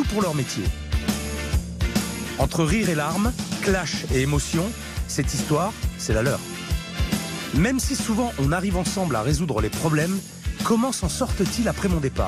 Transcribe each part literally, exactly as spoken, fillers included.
pour leur métier. Entre rire et larmes, clash et émotion, cette histoire, c'est la leur. Même si souvent on arrive ensemble à résoudre les problèmes, comment s'en sortent-ils après mon départ ?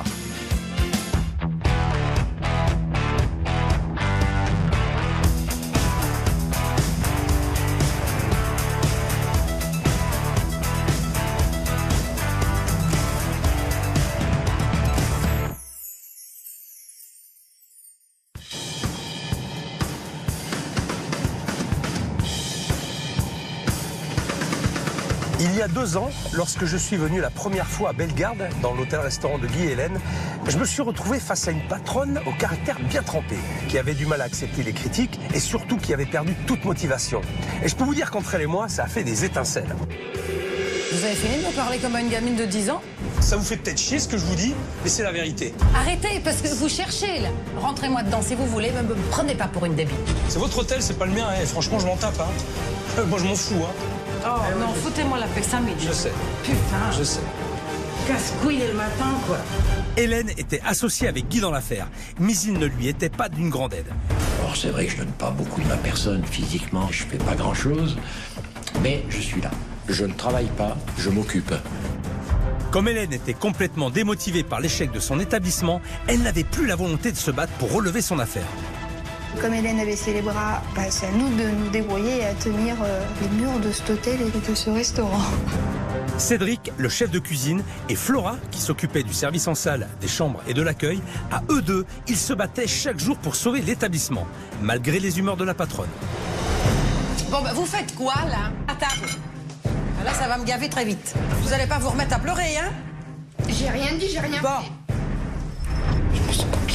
Il y a deux ans, lorsque je suis venu la première fois à Bellegarde, dans l'hôtel-restaurant de Guy et Hélène, je me suis retrouvé face à une patronne au caractère bien trempé, qui avait du mal à accepter les critiques et surtout qui avait perdu toute motivation. Et je peux vous dire qu'entre elle et moi, ça a fait des étincelles. Vous avez fini de me parler comme à une gamine de dix ans? Ça vous fait peut-être chier ce que je vous dis, mais c'est la vérité. Arrêtez, parce que vous cherchez, là. Rentrez-moi dedans si vous voulez, mais me prenez pas pour une débile. C'est votre hôtel, c'est pas le mien, hein. Franchement, je m'en tape. Hein. Moi, je m'en fous. Hein. Oh non, foutez-moi la paix, cinq minutes. Je sais. Putain. Je sais. Casse-couille le matin, quoi. Hélène était associée avec Guy dans l'affaire, mais il ne lui était pas d'une grande aide. Alors c'est vrai que je donne pas beaucoup de ma personne physiquement, je fais pas grand-chose, mais je suis là. Je ne travaille pas, je m'occupe. Comme Hélène était complètement démotivée par l'échec de son établissement, elle n'avait plus la volonté de se battre pour relever son affaire. Comme Hélène a baissé les bras, bah, c'est à nous de nous débrouiller et à tenir euh, les murs de cet hôtel et de ce restaurant. Cédric, le chef de cuisine, et Flora, qui s'occupait du service en salle, des chambres et de l'accueil, à eux deux, ils se battaient chaque jour pour sauver l'établissement, malgré les humeurs de la patronne. Bon, bah, vous faites quoi, là? À table. Là, ça va me gaver très vite. Vous allez pas vous remettre à pleurer, hein? J'ai rien dit, j'ai rien Bon. fait. Je me sens bien.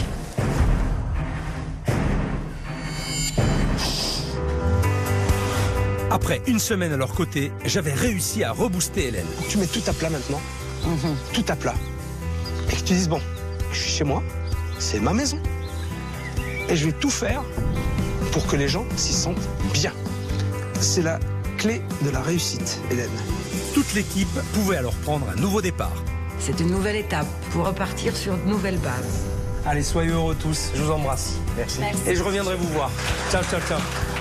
Après une semaine à leur côté, j'avais réussi à rebooster Hélène. Tu mets tout à plat maintenant. Mm-hmm. Tout à plat. Et que tu dises, bon, je suis chez moi, c'est ma maison. Et je vais tout faire pour que les gens s'y sentent bien. C'est la clé de la réussite, Hélène. Toute l'équipe pouvait alors prendre un nouveau départ. C'est une nouvelle étape pour repartir sur de nouvelles bases. Allez, soyez heureux tous. Je vous embrasse. Merci. Merci. Et je reviendrai vous voir. Ciao, ciao, ciao.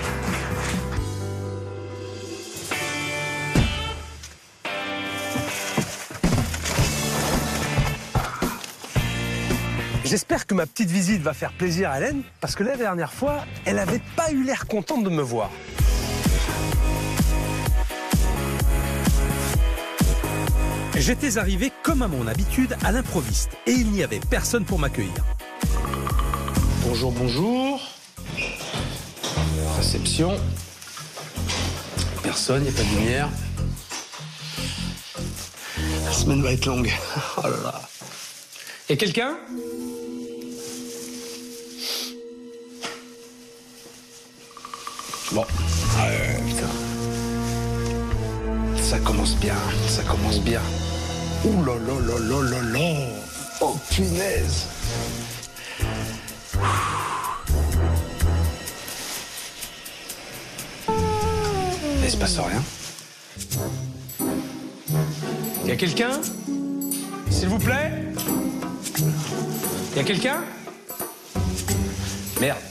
J'espère que ma petite visite va faire plaisir à Hélène, parce que la dernière fois, elle n'avait pas eu l'air contente de me voir. J'étais arrivé comme à mon habitude à l'improviste et il n'y avait personne pour m'accueillir. Bonjour, bonjour. Réception. Personne, il n'y a pas de lumière. La semaine va être longue. Oh là là. Y a quelqu'un ? Bon. Euh, putain. Ça commence bien, ça commence bien. Ouh là là là là là là. Oh punaise. Il se passe rien. Y a quelqu'un ? S'il vous plaît ? Y a quelqu'un ? Merde.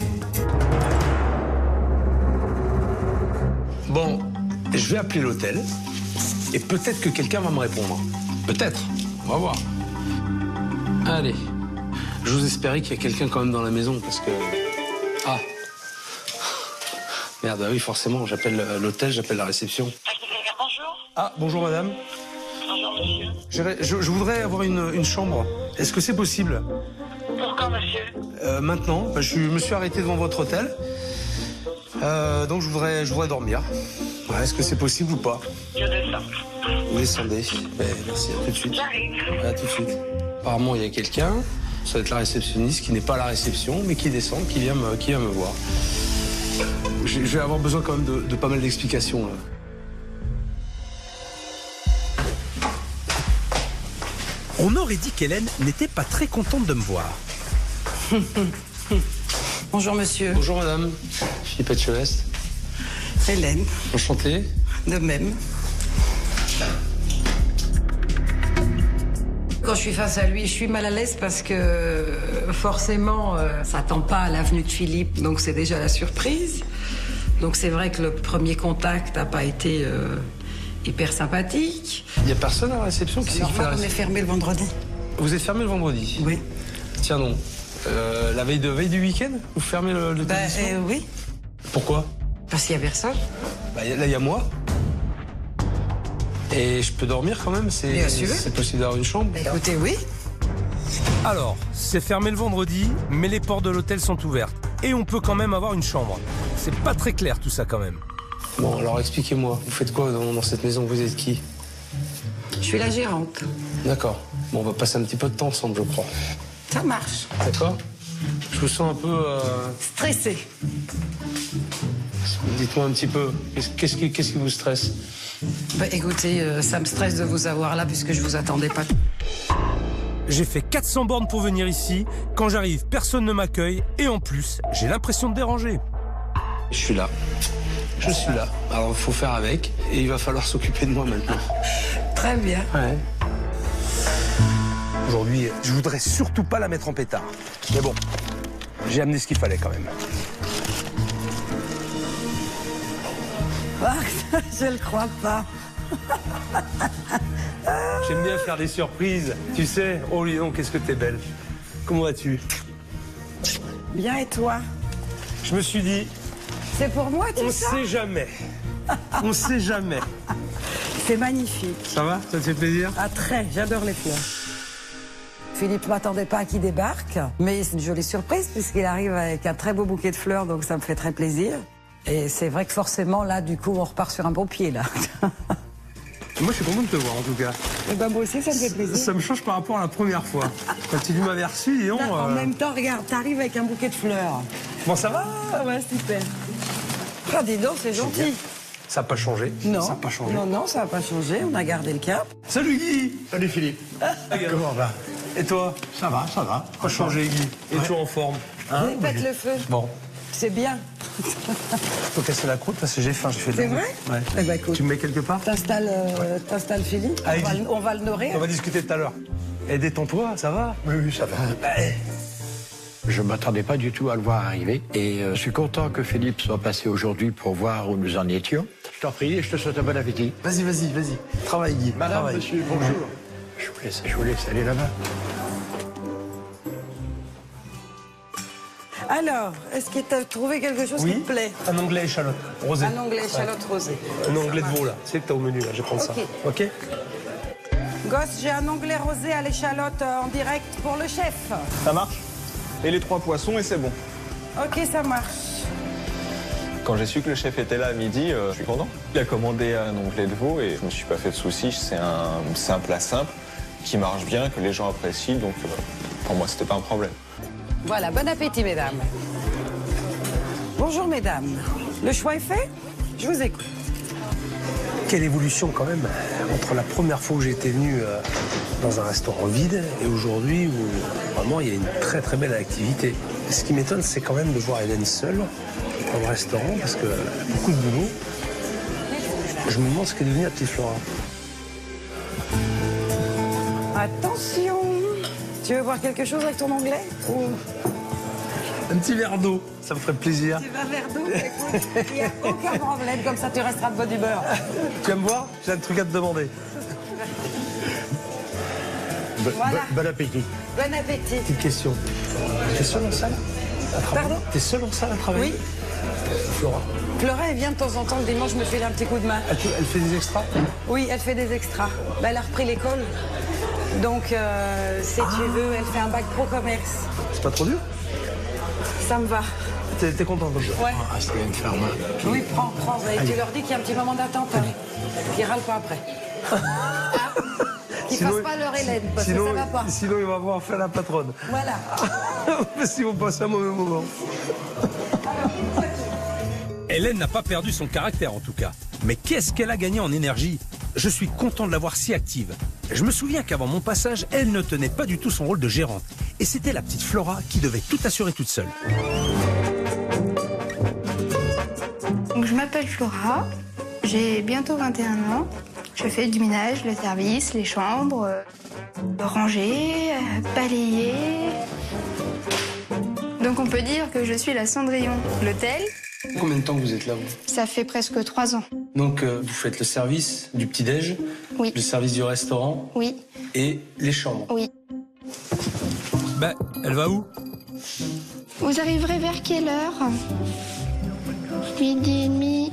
Bon, je vais appeler l'hôtel et peut-être que quelqu'un va me répondre. Peut-être. On va voir. Allez. J'ose espérer qu'il y a quelqu'un quand même dans la maison parce que... Ah. Merde, bah oui, forcément, j'appelle l'hôtel, j'appelle la réception. Bonjour. Ah, bonjour madame. Bonjour monsieur. Je, je, je voudrais avoir une, une chambre. Est-ce que c'est possible ? Pourquoi monsieur ? euh, Maintenant, bah, je me suis arrêté devant votre hôtel. Euh, donc je voudrais, je voudrais dormir. Ouais, est-ce que c'est possible ou pas ? Je descends. Vous descendez. Ouais, merci, à tout de suite. J'arrive. À tout de suite. Apparemment, il y a quelqu'un. Ça va être la réceptionniste qui n'est pas à la réception, mais qui descend, qui vient me, qui vient me voir. Je, je vais avoir besoin quand même de, de pas mal d'explications, là. On aurait dit qu'Hélène n'était pas très contente de me voir. Bonjour monsieur. Bonjour madame. Philippe Etchevest. Hélène. Enchanté. De même. Quand je suis face à lui, je suis mal à l'aise parce que forcément, euh, ça tend pas à l'avenue de Philippe, donc c'est déjà la surprise. Donc c'est vrai que le premier contact n'a pas été euh, hyper sympathique. Il n'y a personne à la réception qui C'est sait qui fait la normal, on est réception. fermé le vendredi. Vous êtes fermé le vendredi? Oui. Tiens non. Euh, la veille de veille du week-end, vous fermez le, le Ben établissement? euh, oui, Pourquoi? parce qu'il y a personne. Bah, y a- là, il y a moi. Et je peux dormir quand même? C'est Bien sûr. c'est possible d'avoir une chambre? Écoutez, oui. Alors, c'est fermé le vendredi, mais les portes de l'hôtel sont ouvertes. Et on peut quand même avoir une chambre. C'est pas très clair tout ça quand même. Bon, alors expliquez-moi, vous faites quoi dans, dans cette maison? Vous êtes qui? Je suis la gérante. D'accord. Bon, on va passer un petit peu de temps ensemble, je crois. Ça marche. D'accord? Je vous sens un peu... euh, Stressée. Dites-moi un petit peu, qu'est-ce qu'est-ce qui, qu'est-ce qui vous stresse? Bah, écoutez, euh, ça me stresse de vous avoir là puisque je vous attendais pas. J'ai fait quatre cents bornes pour venir ici. Quand j'arrive, personne ne m'accueille. Et en plus, j'ai l'impression de déranger. Je suis là. Je suis là. Alors, il faut faire avec. Et il va falloir s'occuper de moi maintenant. Très bien. Ouais. Aujourd'hui, je voudrais surtout pas la mettre en pétard. Mais bon, j'ai amené ce qu'il fallait quand même. Je le crois pas. J'aime bien faire des surprises. Tu sais, oh Lyon, qu'est-ce que t'es belle. Comment vas-tu? Bien, et toi? Je me suis dit, C'est pour moi tout on ça? sait jamais. On sait jamais. C'est magnifique. Ça va? Ça te fait plaisir? Ah, très, j'adore les fleurs. Philippe ne m'attendait pas à qu'il débarque, mais c'est une jolie surprise puisqu'il arrive avec un très beau bouquet de fleurs, donc ça me fait très plaisir. Et c'est vrai que forcément, là, du coup, on repart sur un bon pied, là. Moi, je suis content de te voir, en tout cas. Et ben, moi aussi, ça me fait plaisir. Ça me change par rapport à la première fois. Quand tu m'avais reçu, dis donc... En euh, même temps, regarde, t'arrives avec un bouquet de fleurs. Bon, ça va? Ah ouais, super. Ah, dis donc, c'est gentil. Ça n'a pas changé. Non, Ça n'a pas changé. non, non, ça n'a pas changé. On a gardé le cap. Salut Guy. Salut Philippe. Comment va? Et toi? Ça va, ça va. Pas changé Guy. Et toujours en forme. Hein? Pète le feu. Bon. C'est bien. Faut casser la croûte parce que j'ai faim. Je fais de C'est la- vrai? Ouais. Eh ben, écoute. Tu me mets quelque part? T'installes euh, t'installes Philippe. Allez, on, va, dis. le- on va le nourrir. On va discuter tout à l'heure. Et détends-toi, ça va? Oui, oui, ça va. Je ne m'attendais pas du tout à le voir arriver. Et euh, je suis content que Philippe soit passé aujourd'hui pour voir où nous en étions. Je t'en prie et je te souhaite un bon appétit. Vas-y, vas-y, vas-y. Travaille Guy. Madame, Travaille. monsieur, bonjour. Je vous laisse, je vous laisse aller là-bas. Alors, est-ce que tu as trouvé quelque chose qui Oui. te plaît? Un onglet échalote. Rosé. Un onglet échalote rosée. Un onglet de veau là. C'est que t'as au menu là. Je vais prendre ça. Ok. Ok. Gosse, j'ai un onglet rosé à l'échalote euh, en direct pour le chef. Ça marche. Et les trois poissons et c'est bon. Ok, ça marche. Quand j'ai su que le chef était là à midi, euh, je suis content. Il a commandé un onglet de veau et je me suis pas fait de soucis. C'est un, c'est un plat simple qui marche bien, que les gens apprécient. Donc euh, pour moi, c'était pas un problème. Voilà, bon appétit, mesdames. Bonjour, mesdames. Le choix est fait? Je vous écoute. Quelle évolution quand même entre la première fois où j'étais venu euh, dans un restaurant vide et aujourd'hui où vraiment il y a une très très belle activité. Ce qui m'étonne, c'est quand même de voir Hélène seule dans le restaurant parce qu'elle a beaucoup de boulot. Je me demande ce qu'est devenu la petite Flora. Attention. Tu veux boire quelque chose avec ton onglet? Ou... Un petit verre d'eau, ça me ferait plaisir. Tu vas vers d'eau? Écoute, il n'y a aucun problème, comme ça tu resteras de bonne humeur. Tu vas me voir? J'ai un truc à te demander. Voilà. Bon appétit. Bon appétit. Petite question. T'es seule en salle à travailler? Pardon? T'es seule en salle à travailler? Oui. Flora, Flora, elle vient de temps en temps le dimanche me filer un petit coup de main. elle, fait- elle fait des extras? Oui, elle fait des extras. Bah, elle a repris l'école. Donc, euh, si tu veux, elle fait un bac pro commerce. C'est pas trop dur? Ça me va. T'es t'es contente comme ça? Ouais. Ah, c'est une ferme. Oui, prends, prends. Et tu leur dis qu'il y a un petit moment d'attente. Hein. Qu'ils râlent pas après. Qu'ils fassent pas leur Hélène, parce sinon, que ça va pas. Sinon, il va avoir fait la patronne. Voilà. Parce qu'ils vont passer un mauvais moment. Hélène n'a pas perdu son caractère en tout cas. Mais qu'est-ce qu'elle a gagné en énergie? Je suis content de la voir si active. Je me souviens qu'avant mon passage, elle ne tenait pas du tout son rôle de gérante. Et c'était la petite Flora qui devait tout assurer toute seule. Donc, je m'appelle Flora, j'ai bientôt vingt et un ans. Je fais du ménage, le service, les chambres. euh, Ranger, balayer. Donc on peut dire que je suis la Cendrillon. L'hôtel, Combien de temps vous êtes là, vous? ça fait presque trois ans. Donc, euh, vous faites le service du petit-déj, Oui. le service du restaurant Oui, et les chambres. oui. Ben, elle va où? Vous arriverez vers quelle heure? Midi et demi.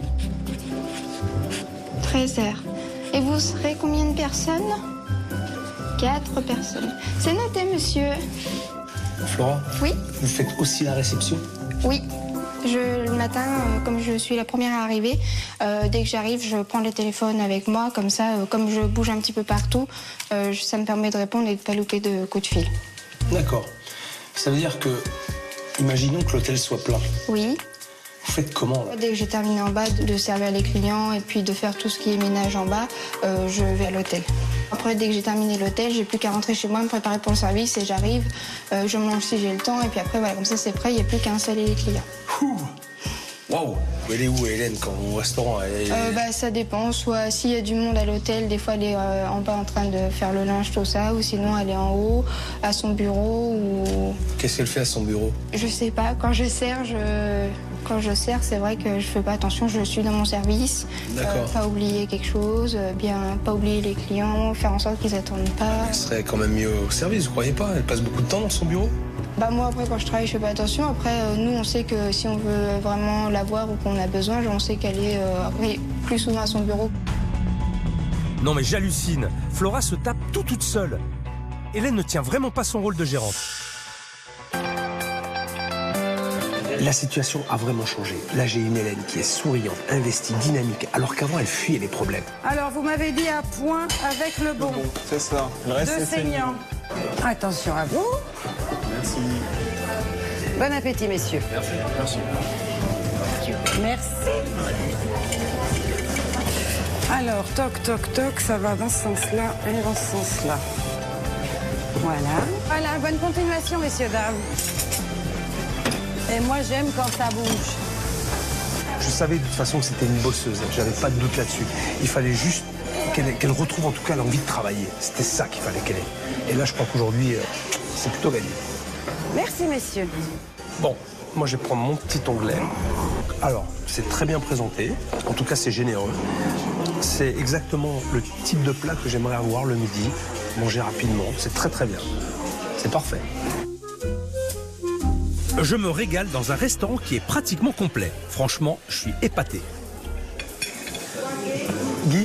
treize heures. Et vous serez combien de personnes? Quatre personnes. C'est noté, monsieur. Flora, Oui, vous faites aussi la réception? oui. Je, le matin, euh, comme je suis la première à arriver, euh, dès que j'arrive, je prends le téléphone avec moi. Comme ça, euh, comme je bouge un petit peu partout, euh, ça me permet de répondre et de ne pas louper de coups de fil. D'accord. Ça veut dire que, imaginons que l'hôtel soit plein. Oui. Vous faites comment, là? Dès que j'ai terminé en bas de de servir les clients et puis de faire tout ce qui est ménage en bas, euh, je vais à l'hôtel. Après, dès que j'ai terminé l'hôtel, j'ai plus qu'à rentrer chez moi, me préparer pour le service et j'arrive, euh, je mange si j'ai le temps et puis après, voilà, comme ça c'est prêt, il n'y a plus qu'à installer les clients. Waouh! Elle est où, Hélène, quand au restaurant? Elle est... Euh, bah, ça dépend, soit s'il y a du monde à l'hôtel, des fois elle est euh, en bas en train de faire le linge, tout ça, ou sinon elle est en haut, à son bureau, ou... Qu'est-ce qu'elle fait à son bureau? Je sais pas, quand je sers, je... Quand je sers, c'est vrai que je fais pas attention, je suis dans mon service. D'accord. Euh, pas oublier quelque chose, euh, bien pas oublier les clients, faire en sorte qu'ils attendent pas. Elle serait quand même mieux au service, vous croyez pas? Elle passe beaucoup de temps dans son bureau? Bah moi après quand je travaille je fais pas attention. Après euh, nous on sait que si on veut vraiment la voir ou qu'on a besoin, on sait qu'elle est euh, oui, plus souvent à son bureau. Non mais j'hallucine. Flora se tape tout toute seule. Hélène ne tient vraiment pas son rôle de gérante. La situation a vraiment changé. Là, j'ai une Hélène qui est souriante, investie, dynamique, alors qu'avant, elle fuyait les problèmes. Alors, vous m'avez dit à point avec le bon. C'est ça. Le reste, Deux c'est fini. saignants. Attention à vous. Merci. Bon appétit, messieurs. Merci. Merci. Merci. Alors, toc, toc, toc, ça va dans ce sens-là et dans ce sens-là. Voilà. Voilà, bonne continuation, messieurs, dames. Et moi, j'aime quand ça bouge. Je savais de toute façon que c'était une bosseuse, j'avais pas de doute là-dessus. Il fallait juste qu'elle qu'elle retrouve en tout cas l'envie de travailler. C'était ça qu'il fallait qu'elle ait. Et là, je crois qu'aujourd'hui, euh, c'est plutôt gagné. Merci, messieurs. Bon, moi je vais prendre mon petit onglet. Alors, c'est très bien présenté, en tout cas c'est généreux. C'est exactement le type de plat que j'aimerais avoir le midi, manger rapidement, c'est très très bien. C'est parfait. Je me régale dans un restaurant qui est pratiquement complet. Franchement, je suis épaté. Guy,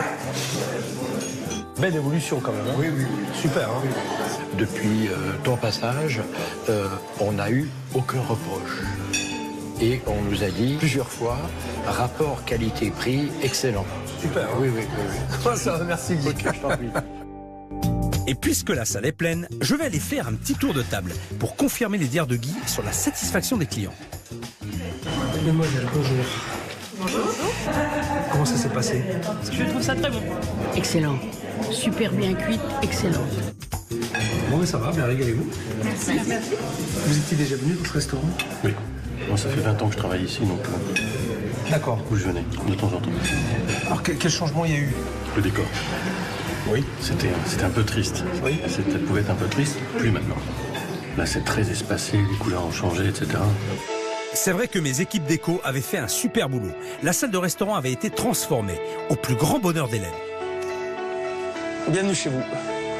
belle évolution quand même. Hein. Oui, oui. Super. Hein. Depuis euh, ton passage, euh, on n'a eu aucun reproche. Et on nous a dit plusieurs fois, rapport qualité-prix excellent. Super. Hein. Oui, oui, oui. oui. Ça va, merci Guy. Je t'en prie. Et puisque la salle est pleine, je vais aller faire un petit tour de table pour confirmer les dires de Guy sur la satisfaction des clients. Mademoiselle, bonjour. Bonjour. Comment ça s'est passé? Je trouve ça très bon. Excellent. Super bien cuite, excellent. Bon, mais ça va, bien régalez-vous. Merci. Merci. Vous étiez déjà venu dans ce restaurant? Oui. Moi, ça fait vingt ans que je travaille ici, donc euh, D'accord. où je venais, de temps en temps. Alors, quel, quel changement il y a eu? Le décor. Oui. C'était c'était un peu triste. Oui. C'était pouvait être un peu triste, plus maintenant. Là, c'est très espacé, les couleurs ont changé, et cetera. C'est vrai que mes équipes déco avaient fait un super boulot. La salle de restaurant avait été transformée, au plus grand bonheur d'Hélène. Bienvenue chez vous.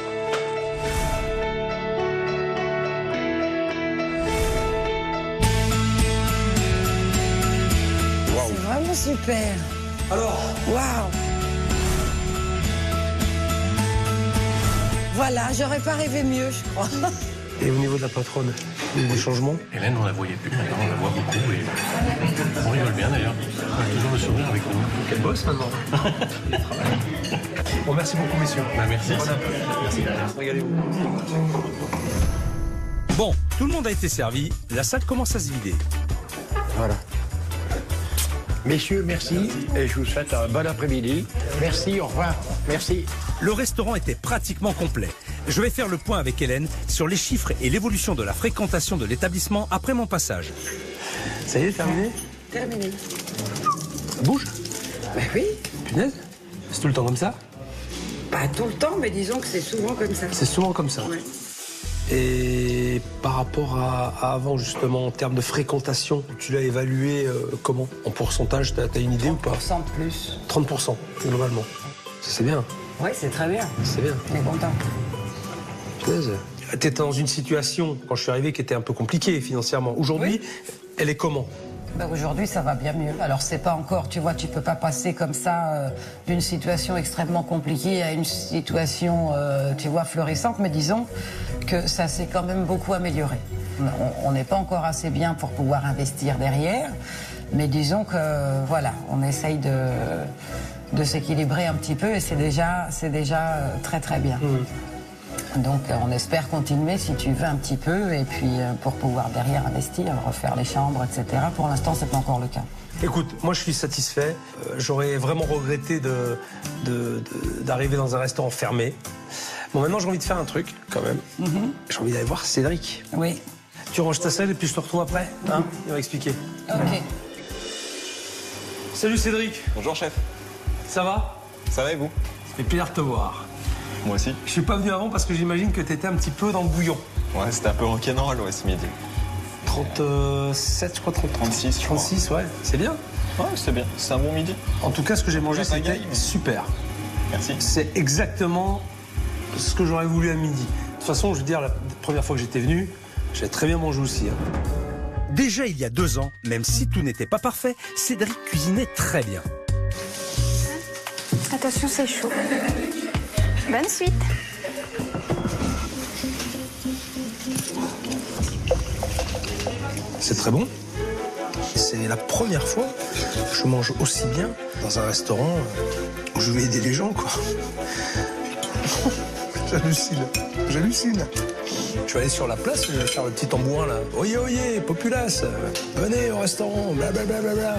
C'est vraiment super. Alors, Waouh. Voilà, j'aurais pas rêvé mieux, je crois. Et au niveau de la patronne, il y a eu des changements? Hélène, on la voyait plus, maintenant on la voit beaucoup et on rigole bien d'ailleurs. On a toujours le sourire avec nous. Quel boss maintenant. Bon, merci beaucoup, messieurs. Bah, merci. Merci. Régalez-vous. Bon, tout le monde a été servi. La salle commence à se vider. Voilà. Messieurs, merci. Et je vous souhaite un bon après-midi. Merci, au revoir. Merci. Le restaurant était pratiquement complet. Je vais faire le point avec Hélène sur les chiffres et l'évolution de la fréquentation de l'établissement après mon passage. ça y est, terminé? Terminé. Ça bouge? Ben oui. Punaise, c'est tout le temps comme ça? Pas tout le temps, mais disons que c'est souvent comme ça. C'est souvent comme ça. Ouais. Et par rapport à, à avant, justement, en termes de fréquentation, tu l'as évalué euh, comment? En pourcentage, t'as as une idée ou pas? trente pour cent de plus. trente pour cent, globalement. C'est bien. Oui, c'est très bien. C'est bien. On est content. Tu étais dans une situation, quand je suis arrivé, qui était un peu compliquée financièrement. Aujourd'hui, oui. Elle est comment? Ben aujourd'hui, ça va bien mieux. Alors, c'est pas encore, tu vois, tu peux pas passer comme ça euh, d'une situation extrêmement compliquée à une situation, euh, tu vois, florissante, mais disons que ça s'est quand même beaucoup amélioré. On n'est pas encore assez bien pour pouvoir investir derrière, mais disons que, voilà, on essaye de, de s'équilibrer un petit peu et c'est déjà, c'est déjà très, très bien. Mmh. Donc on espère continuer si tu veux un petit peu et puis pour pouvoir derrière investir, refaire les chambres, et cetera. Pour l'instant, c'est pas encore le cas. Écoute, moi je suis satisfait. Euh, J'aurais vraiment regretté de, de, de, d'arriver dans un restaurant fermé. Bon, maintenant j'ai envie de faire un truc quand même. Mm-hmm. J'ai envie d'aller voir Cédric. Oui. Tu ranges ta selle et puis je te retrouve après. Hein mm-hmm. Il va expliquer. Ok. Salut Cédric. Bonjour chef. Ça va? Ça va et vous? Ça fait plaisir de te voir. Moi aussi. Je suis pas venu avant parce que j'imagine que t'étais un petit peu dans le bouillon. Ouais, c'était un peu rock'n'roll, ouais, ce midi. trente-sept, je crois, trente, trente-six, je trente-six, ouais. C'est bien. Ouais, c'est bien. C'est un bon midi. En tout cas, ce que j'ai mangé, c'était mais... super. Merci. C'est exactement ce que j'aurais voulu à midi. De toute façon, je veux dire, la première fois que j'étais venu, j'avais très bien mangé aussi. Hein. Déjà il y a deux ans, même si tout n'était pas parfait, Cédric cuisinait très bien. Attention, c'est chaud. Bonne suite. C'est très bon. C'est la première fois que je mange aussi bien dans un restaurant où je vais aider les gens, quoi. J'hallucine. J'hallucine. Je vais aller sur la place, je vais faire le petit tambourin, là. Oyez, oyez, populace, venez au restaurant, blablabla. Bla, bla, bla.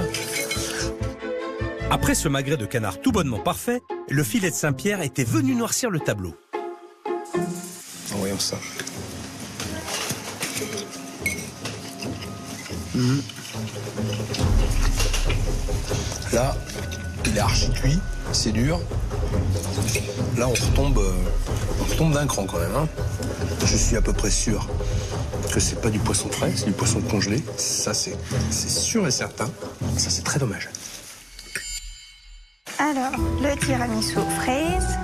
Après ce magret de canard tout bonnement parfait, le filet de Saint-Pierre était venu noircir le tableau. Voyons ça. Mmh. Là, il est archi cuit, c'est dur. Là, on retombe, on retombe d'un cran quand même. Hein. Je suis à peu près sûr que c'est pas du poisson frais, c'est du poisson congelé. Ça, c'est sûr et certain. Ça, c'est très dommage. Alors, le tiramisu aux fraises,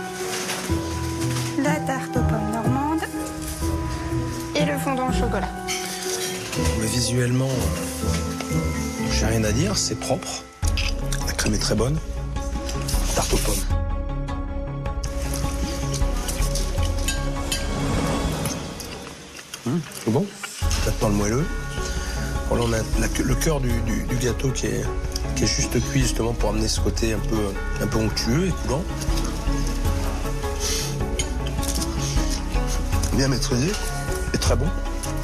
la tarte aux pommes normandes et le fondant au chocolat. Mais visuellement, j'ai rien à dire, c'est propre. La crème est très bonne. Tarte aux pommes. Mmh, c'est bon. Maintenant le moelleux. Bon, là, on a la, le cœur du, du, du gâteau qui est, qui est juste cuit justement pour amener ce côté un peu, un peu onctueux et coulant. Bien maîtrisé et très bon.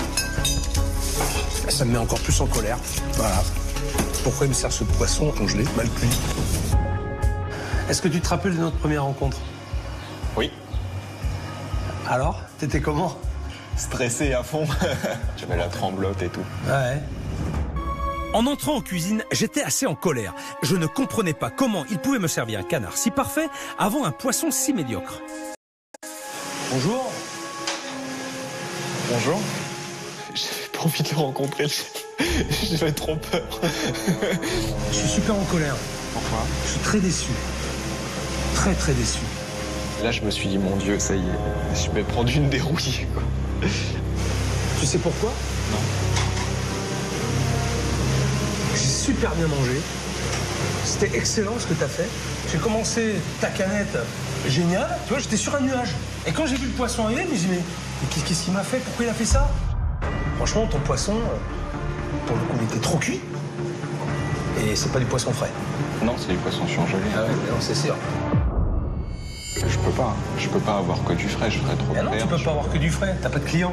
Ça me met encore plus en colère. Voilà. Pourquoi il me sert ce poisson congelé, mal cuit? Est-ce que tu te rappelles de notre première rencontre? Oui. Alors, t'étais comment? Stressé à fond. J'avais la tremblote et tout. Ouais. En entrant en cuisine, j'étais assez en colère. Je ne comprenais pas comment il pouvait me servir un canard si parfait avant un poisson si médiocre. Bonjour. Bonjour. J'avais pas envie de le rencontrer, le chef. J'avais trop peur. Je suis super en colère. Pourquoi? Je suis très déçu. Très très déçu. Là, je me suis dit, mon Dieu, ça y est, je vais prendre une dérouille, quoi. Tu sais pourquoi? Non. J'ai super bien mangé. C'était excellent ce que tu as fait. J'ai commencé ta canette, génial. Tu vois, j'étais sur un nuage. Et quand j'ai vu le poisson arriver, je me suis dit, mais qu'est-ce qu'il m'a fait? Pourquoi il a fait ça? Franchement, ton poisson, pour le coup, il était trop cuit. Et c'est pas du poisson frais. Non, c'est du poisson surgelé. Ah ouais, non, c'est sûr. Je peux pas. Je peux pas avoir que du frais, je ferais trop de non, tu peux pas avoir que du frais. T'as pas de clients.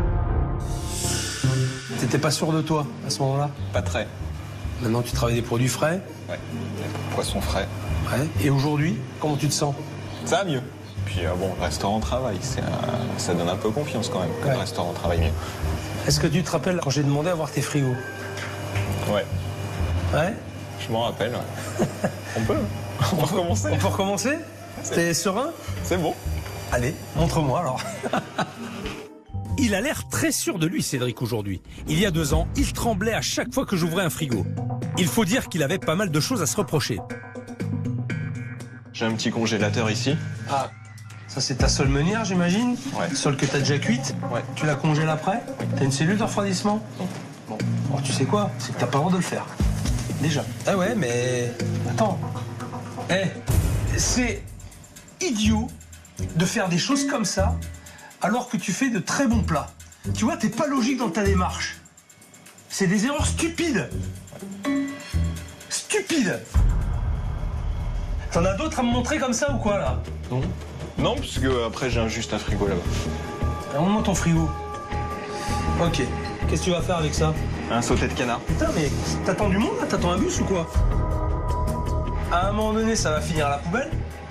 T'étais pas sûr de toi à ce moment-là? Pas très. Maintenant, tu travailles des produits frais? Ouais, des poissons frais. Ouais. Et aujourd'hui, comment tu te sens? Ça va mieux. Puis euh, bon, le restaurant travaille. Un... Ça donne un peu confiance quand même que ouais. Le restaurant travaille mieux. Est-ce que tu te rappelles quand j'ai demandé à voir tes frigos? Ouais. Ouais? Je m'en rappelle, ouais. On peut. On peut recommencer. On peut recommencer? C'était serein? C'est bon. Allez, montre-moi alors. Il a l'air très sûr de lui, Cédric, aujourd'hui. Il y a deux ans, il tremblait à chaque fois que j'ouvrais un frigo. Il faut dire qu'il avait pas mal de choses à se reprocher. J'ai un petit congélateur ici. Ah, ça c'est ta sole meunière, j'imagine? Ouais. Sole que t'as déjà cuite? Ouais. Tu la congèles après? Oui. T'as une cellule de refroidissement? Non. Bon, bon, tu sais quoi? C'est que t'as pas le droit de le faire. Déjà. Ah ouais, mais... Attends. Eh, c'est idiot de faire des choses comme ça alors que tu fais de très bons plats. Tu vois, t'es pas logique dans ta démarche. C'est des erreurs stupides. Stupides. T'en as d'autres à me montrer comme ça ou quoi, là? Non. Non, parce que après j'ai un- juste un frigo là-bas. Montre-moi ton frigo. Ok. Qu'est-ce que tu vas faire avec ça? Un sauté de canard. Putain, mais t'attends du monde, là? T'attends un bus ou quoi? À un moment donné, ça va finir à la poubelle?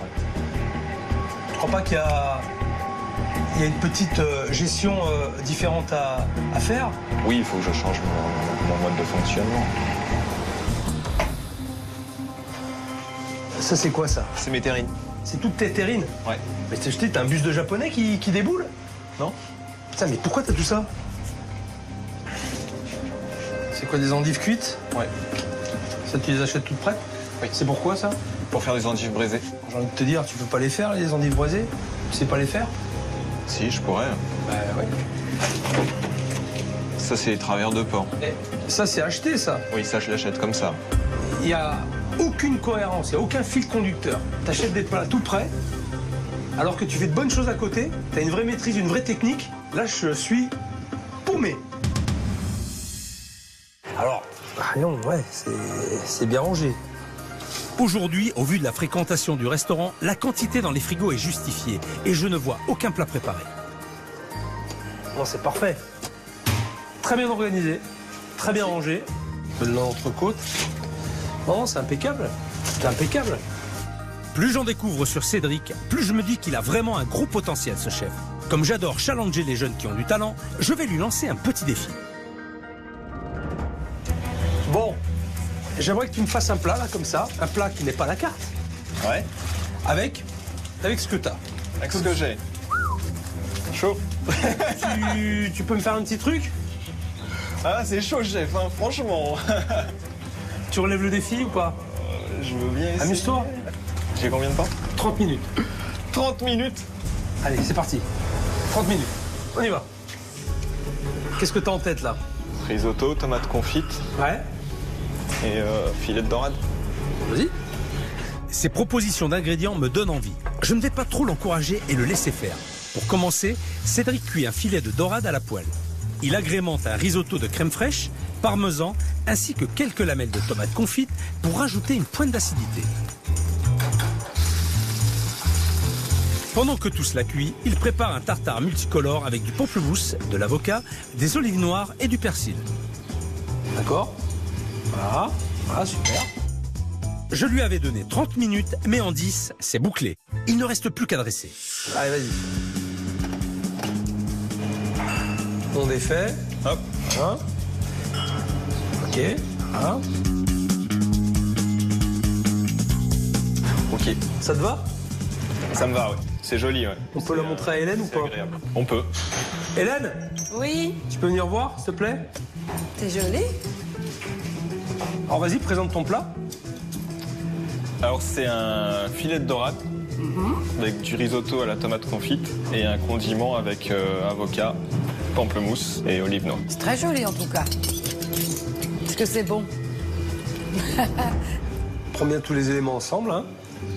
Tu crois pas qu'il y a... Il y a une petite euh, gestion euh, différente à, à faire? Oui, il faut que je change mon, mon mode de fonctionnement. Ça, c'est quoi, ça? C'est mes terrines. C'est toutes tes terrines? Ouais. Mais t'as acheté, t'as un bus de japonais qui, qui déboule? Non? Putain, mais pourquoi t'as tout ça? C'est quoi, des endives cuites? Ouais. Ça, tu les achètes toutes prêtes? Oui. C'est pourquoi, ça? Pour faire des endives braisées. J'ai envie de te dire, tu peux pas les faire, les endives braisées? Tu sais pas les faire? Si, je pourrais. Bah ouais. Ça, c'est les travers de porc. Et ça, c'est acheté, ça. Oui, ça, je l'achète comme ça. Il n'y a aucune cohérence, il n'y a aucun fil conducteur. Tu achètes des plats tout prêts, alors que tu fais de bonnes choses à côté, tu as une vraie maîtrise, une vraie technique. Là, je suis paumé. Alors, rayon, ouais, c'est bien rangé. Aujourd'hui, au vu de la fréquentation du restaurant, la quantité dans les frigos est justifiée et je ne vois aucun plat préparé. Non, c'est parfait. Très bien organisé, très bien rangé. De l'entrecôte. Non, c'est impeccable. C'est impeccable. Plus j'en découvre sur Cédric, plus je me dis qu'il a vraiment un gros potentiel, ce chef. Comme j'adore challenger les jeunes qui ont du talent, je vais lui lancer un petit défi. Bon, j'aimerais que tu me fasses un plat, là, comme ça. Un plat qui n'est pas la carte. Ouais. Avec, avec ce que t'as. Avec ce que j'ai. Chaud. tu, tu peux me faire un petit truc? Ah, c'est chaud, chef, hein, franchement. Tu relèves le défi ou pas? euh, Je veux bien essayer. Amuse-toi. J'ai combien de temps? trente minutes. trente minutes. Allez, c'est parti. trente minutes. On y va. Qu'est-ce que t'as en tête, là? Risotto, tomate confite Ouais. et euh, filet de dorade. Vas-y. Ces propositions d'ingrédients me donnent envie. Je ne vais pas trop l'encourager et le laisser faire. Pour commencer, Cédric cuit un filet de dorade à la poêle. Il agrémente un risotto de crème fraîche, parmesan, ainsi que quelques lamelles de tomates confites pour rajouter une pointe d'acidité. Pendant que tout cela cuit, il prépare un tartare multicolore avec du pamplemousse, de l'avocat, des olives noires et du persil. D'accord. Voilà. Voilà, super. Je lui avais donné trente minutes, mais en dix, c'est bouclé. Il ne reste plus qu'à dresser. Allez, vas-y. On défait. Hop. Voilà. Ok. Voilà. Ok. Ça te va? Ça me va, ouais. C'est joli, ouais. On peut la montrer à Hélène ou C'est pas? agréable. On peut. Hélène, Oui, tu peux venir voir, s'il te plaît? c'est joli. Alors vas-y, présente ton plat. Alors, c'est un filet de dorade avec du risotto à la tomate confite et un condiment avec euh, avocat, pamplemousse et olive noire. C'est très joli en tout cas. Est-ce que c'est bon? Prends bien tous les éléments ensemble, hein.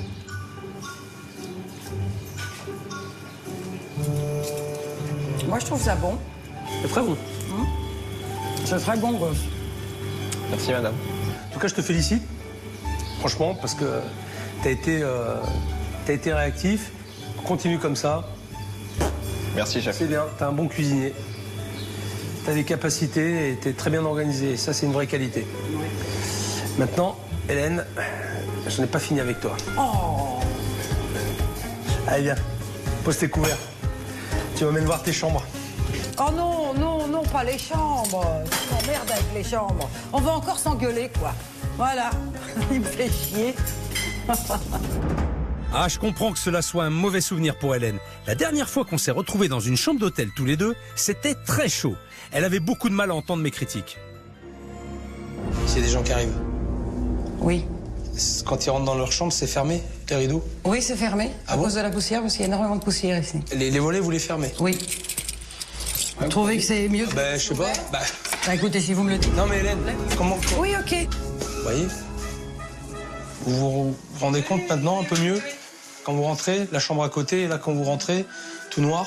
Moi je trouve ça bon. C'est très bon. C'est très bon, Rose. Merci, madame. En tout cas, je te félicite, franchement, parce que t'as été, euh, t'as été réactif. Continue comme ça. Merci, chef. C'est bien, t'es un bon cuisinier. T'as des capacités et t'es très bien organisé. Et ça, c'est une vraie qualité. Maintenant, Hélène, je n'ai pas fini avec toi. Oh, Allez, viens, pose tes couverts. Tu m'emmènes voir tes chambres. oh non, non, non, pas les chambres. Tu m'emmerdes avec les chambres. On va encore s'engueuler, quoi. Voilà, il me fait chier. Ah, je comprends que cela soit un mauvais souvenir pour Hélène. La dernière fois qu'on s'est retrouvés dans une chambre d'hôtel tous les deux, c'était très chaud. Elle avait beaucoup de mal à entendre mes critiques. S'il y a des gens qui arrivent. Oui. Quand ils rentrent dans leur chambre, c'est fermé, les rideaux? Oui, c'est fermé, Ah à bon cause de la poussière, parce qu'il y a énormément de poussière ici. Les, les volets, vous les fermez? Oui. Vous trouvez que c'est mieux? Ben, je sais pas. Bah... Bah écoutez, si vous me le dites. Non mais Hélène, comment... Oui, ok. Vous voyez? Vous vous rendez compte maintenant un peu mieux? Quand vous rentrez, la chambre à côté, et là quand vous rentrez, tout noir.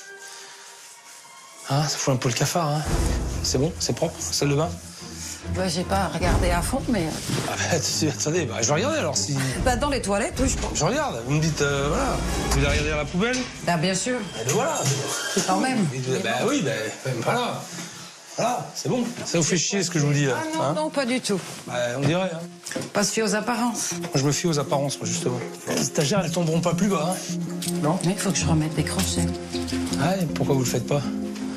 Hein, ça fout un peu le cafard, hein. C'est bon? C'est propre, salle de bain? Bah, j'ai pas regardé à fond, mais... Ah, bah, attendez, bah, je vais regarder alors si... Bah, dans les toilettes, oui, je pense. Je regarde, vous me dites, euh, voilà, vous allez regarder à la poubelle? Bah, bien sûr. Eh ben, voilà. Quand même. Bah oui, bah, voilà. Voilà, c'est bon. Ça vous fait chier ce que je vous dis là? Ah non, hein? non, pas du tout. Bah, on dirait, hein. Pas se fier aux apparences. Moi, je me fie aux apparences, moi, justement. Les stagiaires, elles tomberont pas plus bas, hein. Non? Mais il faut que je remette des crochets. Ah, et pourquoi vous le faites pas?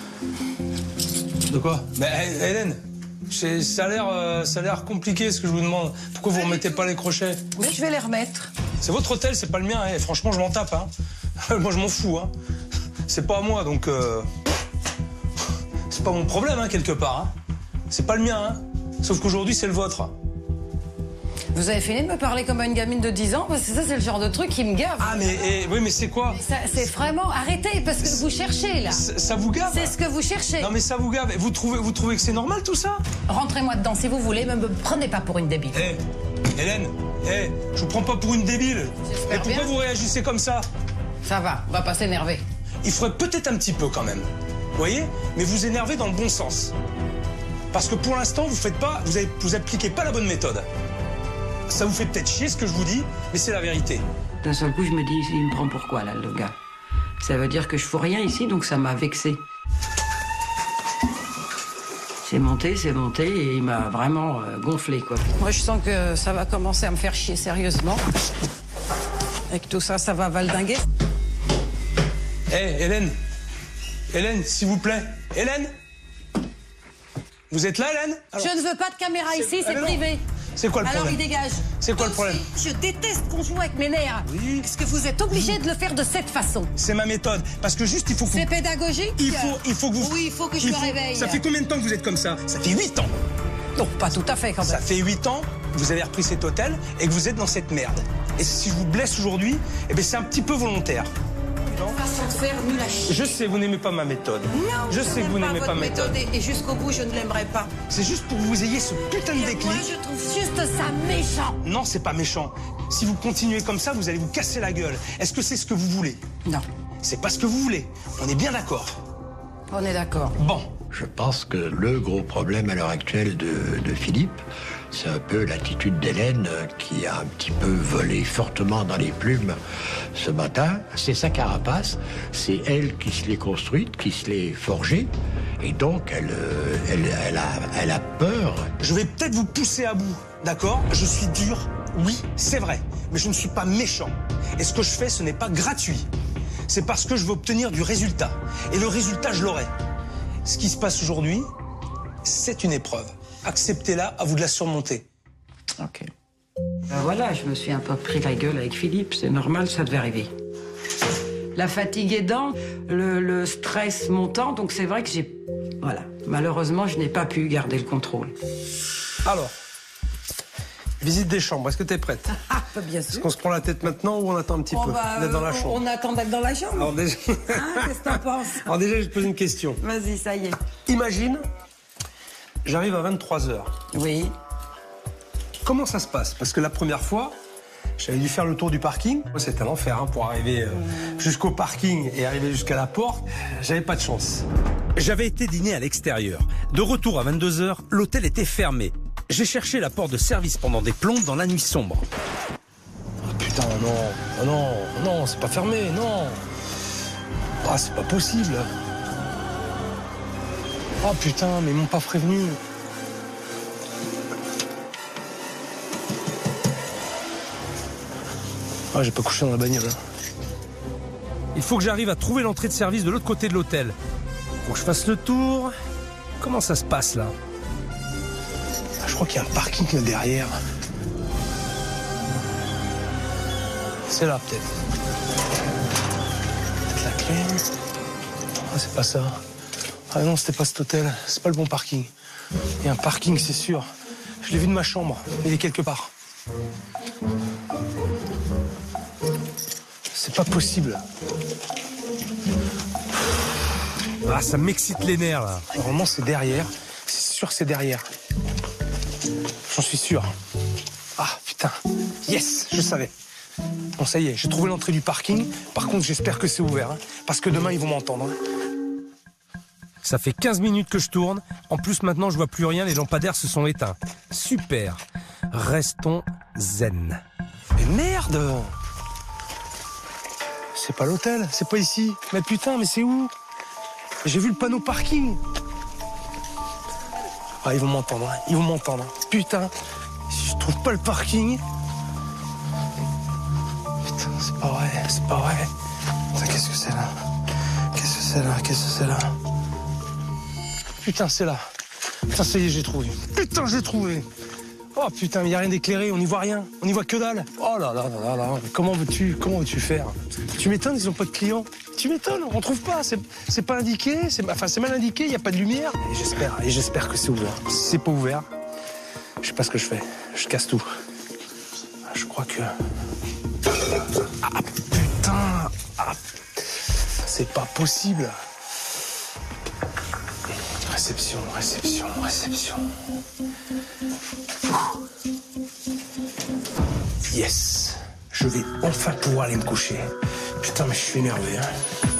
De quoi? Bah, Hélène, ça a l'air euh, ça a l'air compliqué ce que je vous demande. Pourquoi vous remettez pas les crochets? Mais je vais les remettre. C'est votre hôtel, c'est pas le mien. Hein. Franchement, je m'en tape. Hein. Moi, je m'en fous. Hein. C'est pas à moi, donc... Euh... C'est pas mon problème, hein, quelque part. Hein. C'est pas le mien. Hein. Sauf qu'aujourd'hui, c'est le vôtre. Vous avez fini de me parler comme à une gamine de dix ans? Parce que ça, c'est le genre de truc qui me gave. Ah, mais et, oui, mais c'est quoi? C'est vraiment... Arrêtez, parce que vous cherchez, là. Ça vous gave? C'est ce que vous cherchez. Non, mais ça vous gave. Vous trouvez, vous trouvez que c'est normal, tout ça? Rentrez-moi dedans, si vous voulez, mais me prenez pas pour une débile. Hé, hey, Hélène, hé, hey, je vous prends pas pour une débile. Et pourquoi bien. Vous réagissez comme ça? Ça va, on va pas s'énerver. Il faudrait peut-être un petit peu, quand même. Vous voyez? Mais vous énervez dans le bon sens. Parce que pour l'instant, vous faites pas... Vous, avez, vous appliquez pas la bonne méthode. Ça vous fait peut-être chier ce que je vous dis, mais c'est la vérité. D'un seul coup, je me dis, il me prend pourquoi, là, le gars? Ça veut dire que je fous rien ici, donc ça m'a vexé. C'est monté, c'est monté, et il m'a vraiment euh, gonflé, quoi. Moi, je sens que ça va commencer à me faire chier sérieusement. Avec tout ça, ça va valdinguer. Hé, hey, Hélène. Hélène, s'il vous plaît. Hélène? Vous êtes là, Hélène? Alors, je ne veux pas de caméra ici, c'est privé. C'est quoi le problème? Alors il dégage. C'est quoi le problème? Je déteste qu'on joue avec mes nerfs. Oui. Parce que vous êtes obligé de le faire de cette façon. C'est ma méthode. Parce que juste, il faut que vous... C'est pédagogique? Il faut, il faut que vous... Oui, il faut que je me réveille. Ça fait combien de temps que vous êtes comme ça? Ça fait huit ans. Non, pas tout à fait quand même. Ça fait huit ans que vous avez repris cet hôtel et que vous êtes dans cette merde. Et si je vous blesse aujourd'hui, eh bien c'est un petit peu volontaire. Façon de faire nul à chier. Je sais, vous n'aimez pas ma méthode. Non, je sais que vous n'aimez pas ma méthode. Et jusqu'au bout, je ne l'aimerais pas. C'est juste pour que vous ayez ce putain de déclic. Moi, je trouve juste ça méchant. Non, c'est pas méchant. Si vous continuez comme ça, vous allez vous casser la gueule. Est-ce que c'est ce que vous voulez? Non. C'est pas ce que vous voulez. On est bien d'accord. On est d'accord. Bon. Je pense que le gros problème à l'heure actuelle de, de Philippe, c'est un peu l'attitude d'Hélène qui a un petit peu volé fortement dans les plumes ce matin. C'est sa carapace, c'est elle qui se l'est construite, qui se l'est forgée. Et donc, elle, elle, elle, a, elle a peur. Je vais peut-être vous pousser à bout, d'accord? Je suis dur, oui, c'est vrai. Mais je ne suis pas méchant. Et ce que je fais, ce n'est pas gratuit. C'est parce que je veux obtenir du résultat. Et le résultat, je l'aurai. Ce qui se passe aujourd'hui, c'est une épreuve. Acceptez-la, à vous de la surmonter. Ok. Ben voilà, je me suis un peu pris la gueule avec Philippe, c'est normal, ça devait arriver. La fatigue aidant, le, le stress montant, donc c'est vrai que j'ai... Voilà, malheureusement, je n'ai pas pu garder le contrôle. Alors, visite des chambres, est-ce que tu es prête? Ah, bien sûr. Est-ce qu'on se prend la tête maintenant ou on attend un petit on peu va, d'être dans la euh, chambre? On attend d'être dans la chambre. Alors déjà... Hein, qu'est-ce que t'en penses? Alors déjà, je te pose une question. Vas-y, ça y est. Imagine, j'arrive à vingt-trois heures. Oui. Comment ça se passe? Parce que la première fois, j'avais dû faire le tour du parking. C'était un enfer hein, pour arriver euh, jusqu'au parking et arriver jusqu'à la porte. J'avais pas de chance. J'avais été dîner à l'extérieur. De retour à vingt-deux heures, l'hôtel était fermé. J'ai cherché la porte de service pendant des plombes dans la nuit sombre. Oh, putain, non, oh, non, non, c'est pas fermé, non. Ah, c'est pas possible. Oh putain, mais ils m'ont pas prévenu. Ah, j'ai pas couché dans la bagnole. Il faut que j'arrive à trouver l'entrée de service de l'autre côté de l'hôtel. Faut que je fasse le tour. Comment ça se passe là? Je crois qu'il y a un parking là derrière. C'est là, peut-être. Peut-être la clé. Ah, c'est pas ça. Ah non, c'était pas cet hôtel. C'est pas le bon parking. Il y a un parking, c'est sûr. Je l'ai vu de ma chambre. Il est quelque part. C'est pas possible. Ah, ça m'excite les nerfs, là. Normalement, c'est derrière. C'est sûr que c'est derrière. J'en suis sûr. Ah, putain. Yes, je savais. Bon, ça y est, j'ai trouvé l'entrée du parking. Par contre, j'espère que c'est ouvert. Hein, parce que demain, ils vont m'entendre. Hein. Ça fait quinze minutes que je tourne. En plus, maintenant, je vois plus rien. Les lampadaires se sont éteints. Super. Restons zen. Mais merde! C'est pas l'hôtel, c'est pas ici. Mais putain, mais c'est où? J'ai vu le panneau parking. Ah, ils vont m'entendre, hein. Ils vont m'entendre. Putain, si je trouve pas le parking... Putain, c'est pas vrai, c'est pas vrai. Putain, qu'est-ce que c'est là? Qu'est-ce que c'est là? Qu'est-ce que c'est là? Putain, c'est là. Putain, ça y est, j'ai trouvé. Putain, j'ai trouvé. Oh putain, il n'y a rien d'éclairé, on n'y voit rien. On n'y voit que dalle. Oh là là là là là. Comment veux-tu comment veux-tu faire? Tu m'étonnes, ils n'ont pas de clients. Tu m'étonnes, on trouve pas. C'est pas indiqué. Enfin, c'est mal indiqué, il n'y a pas de lumière. Et j'espère, et j'espère que c'est ouvert. Si c'est pas ouvert, je sais pas ce que je fais. Je casse tout. Je crois que... Ah putain. Ah, c'est pas possible. Réception, réception, réception. Yes, je vais enfin pouvoir aller me coucher. Putain, mais je suis énervé. Hein.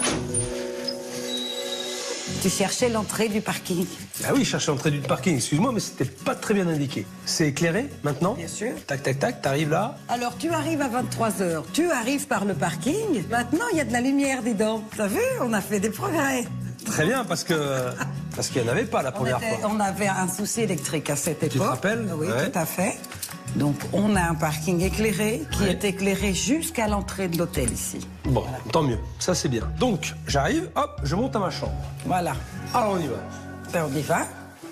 Tu cherchais l'entrée du parking. Ah oui, je cherchais l'entrée du parking, excuse-moi, mais c'était pas très bien indiqué. C'est éclairé maintenant? Bien sûr. Tac, tac, tac, t'arrives là. Alors, tu arrives à vingt-trois heures, tu arrives par le parking. Maintenant, il y a de la lumière dedans. T'as vu? On a fait des progrès. Très bien, parce que parce qu'il n'y en avait pas la première on était, fois. On avait un souci électrique à cette époque. Tu te rappelles? Oui, ouais. Tout à fait. Donc, on a un parking éclairé qui ouais. est éclairé jusqu'à l'entrée de l'hôtel ici. Bon, voilà. Tant mieux. Ça, c'est bien. Donc, j'arrive, hop, je monte à ma chambre. Voilà. Alors, on y va. Ben, on y va.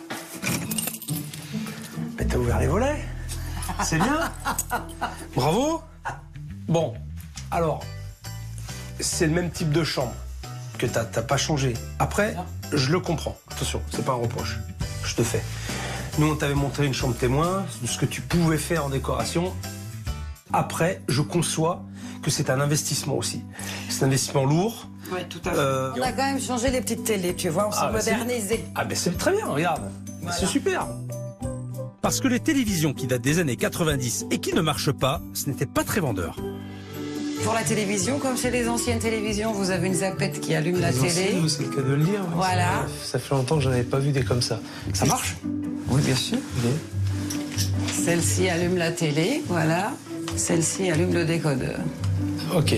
Mais t'as ouvert les volets. C'est bien. Bravo. Bon, alors, c'est le même type de chambre que t'as pas changé. Après, je le comprends. Attention, c'est pas un reproche. Je te fais. Nous, on t'avait montré une chambre témoin, de ce que tu pouvais faire en décoration. Après, je conçois que c'est un investissement aussi. C'est un investissement lourd. Oui, tout à fait. Euh... On a quand même changé les petites télés, tu vois, on s'est ah, modernisé. Ah, ben c'est très bien, regarde. Voilà. C'est super. Parce que les télévisions qui datent des années quatre-vingt-dix et qui ne marchent pas, ce n'était pas très vendeur. Pour la télévision, comme chez les anciennes télévisions, vous avez une zapette qui allume la télé. C'est le cas de le dire. Ouais. Voilà. Ça, ça fait longtemps que je n'avais pas vu des comme ça. Ça marche? Oui, bien sûr. Okay. Celle-ci allume la télé, voilà. Celle-ci allume le décodeur. Ok.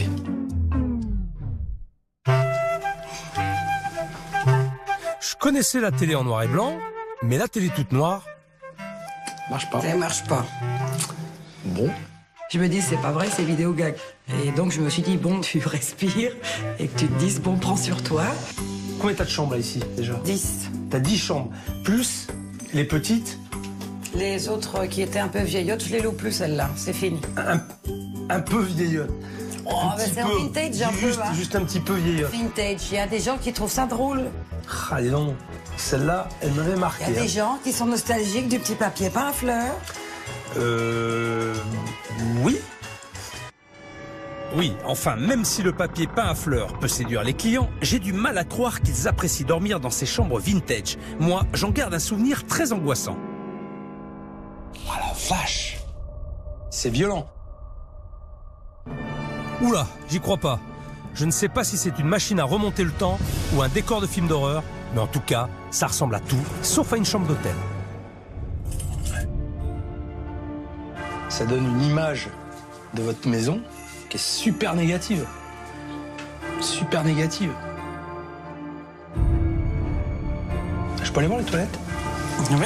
Je connaissais la télé en noir et blanc, mais la télé toute noire... Marche pas. Ça marche pas. Bon. Je me dis, c'est pas vrai, c'est vidéo gag. Et donc, je me suis dit, bon, tu respires et que tu te dises, bon, prends sur toi. Combien t'as de chambres, là, ici, déjà? Dix. T'as dix chambres. Plus les petites? Les autres qui étaient un peu vieillottes, je les loue plus, celles-là. C'est fini. Un, un peu vieillotte. Oh, ben c'est un vintage, un juste, peu. Hein. Juste un petit peu vieillotte. Vintage. Il y a des gens qui trouvent ça drôle. Ah, dis donc. Celle-là, elle m'avait marqué. Il y a hein. des gens qui sont nostalgiques du petit papier peint à fleurs. Euh... Oui. Oui, enfin, même si le papier peint à fleurs peut séduire les clients, j'ai du mal à croire qu'ils apprécient dormir dans ces chambres vintage. Moi, j'en garde un souvenir très angoissant. Oh la vache! C'est violent. Oula, j'y crois pas. Je ne sais pas si c'est une machine à remonter le temps ou un décor de film d'horreur, mais en tout cas, ça ressemble à tout, sauf à une chambre d'hôtel. Ça donne une image de votre maison qui est super négative. Super négative. Je peux aller voir les toilettes? Oui.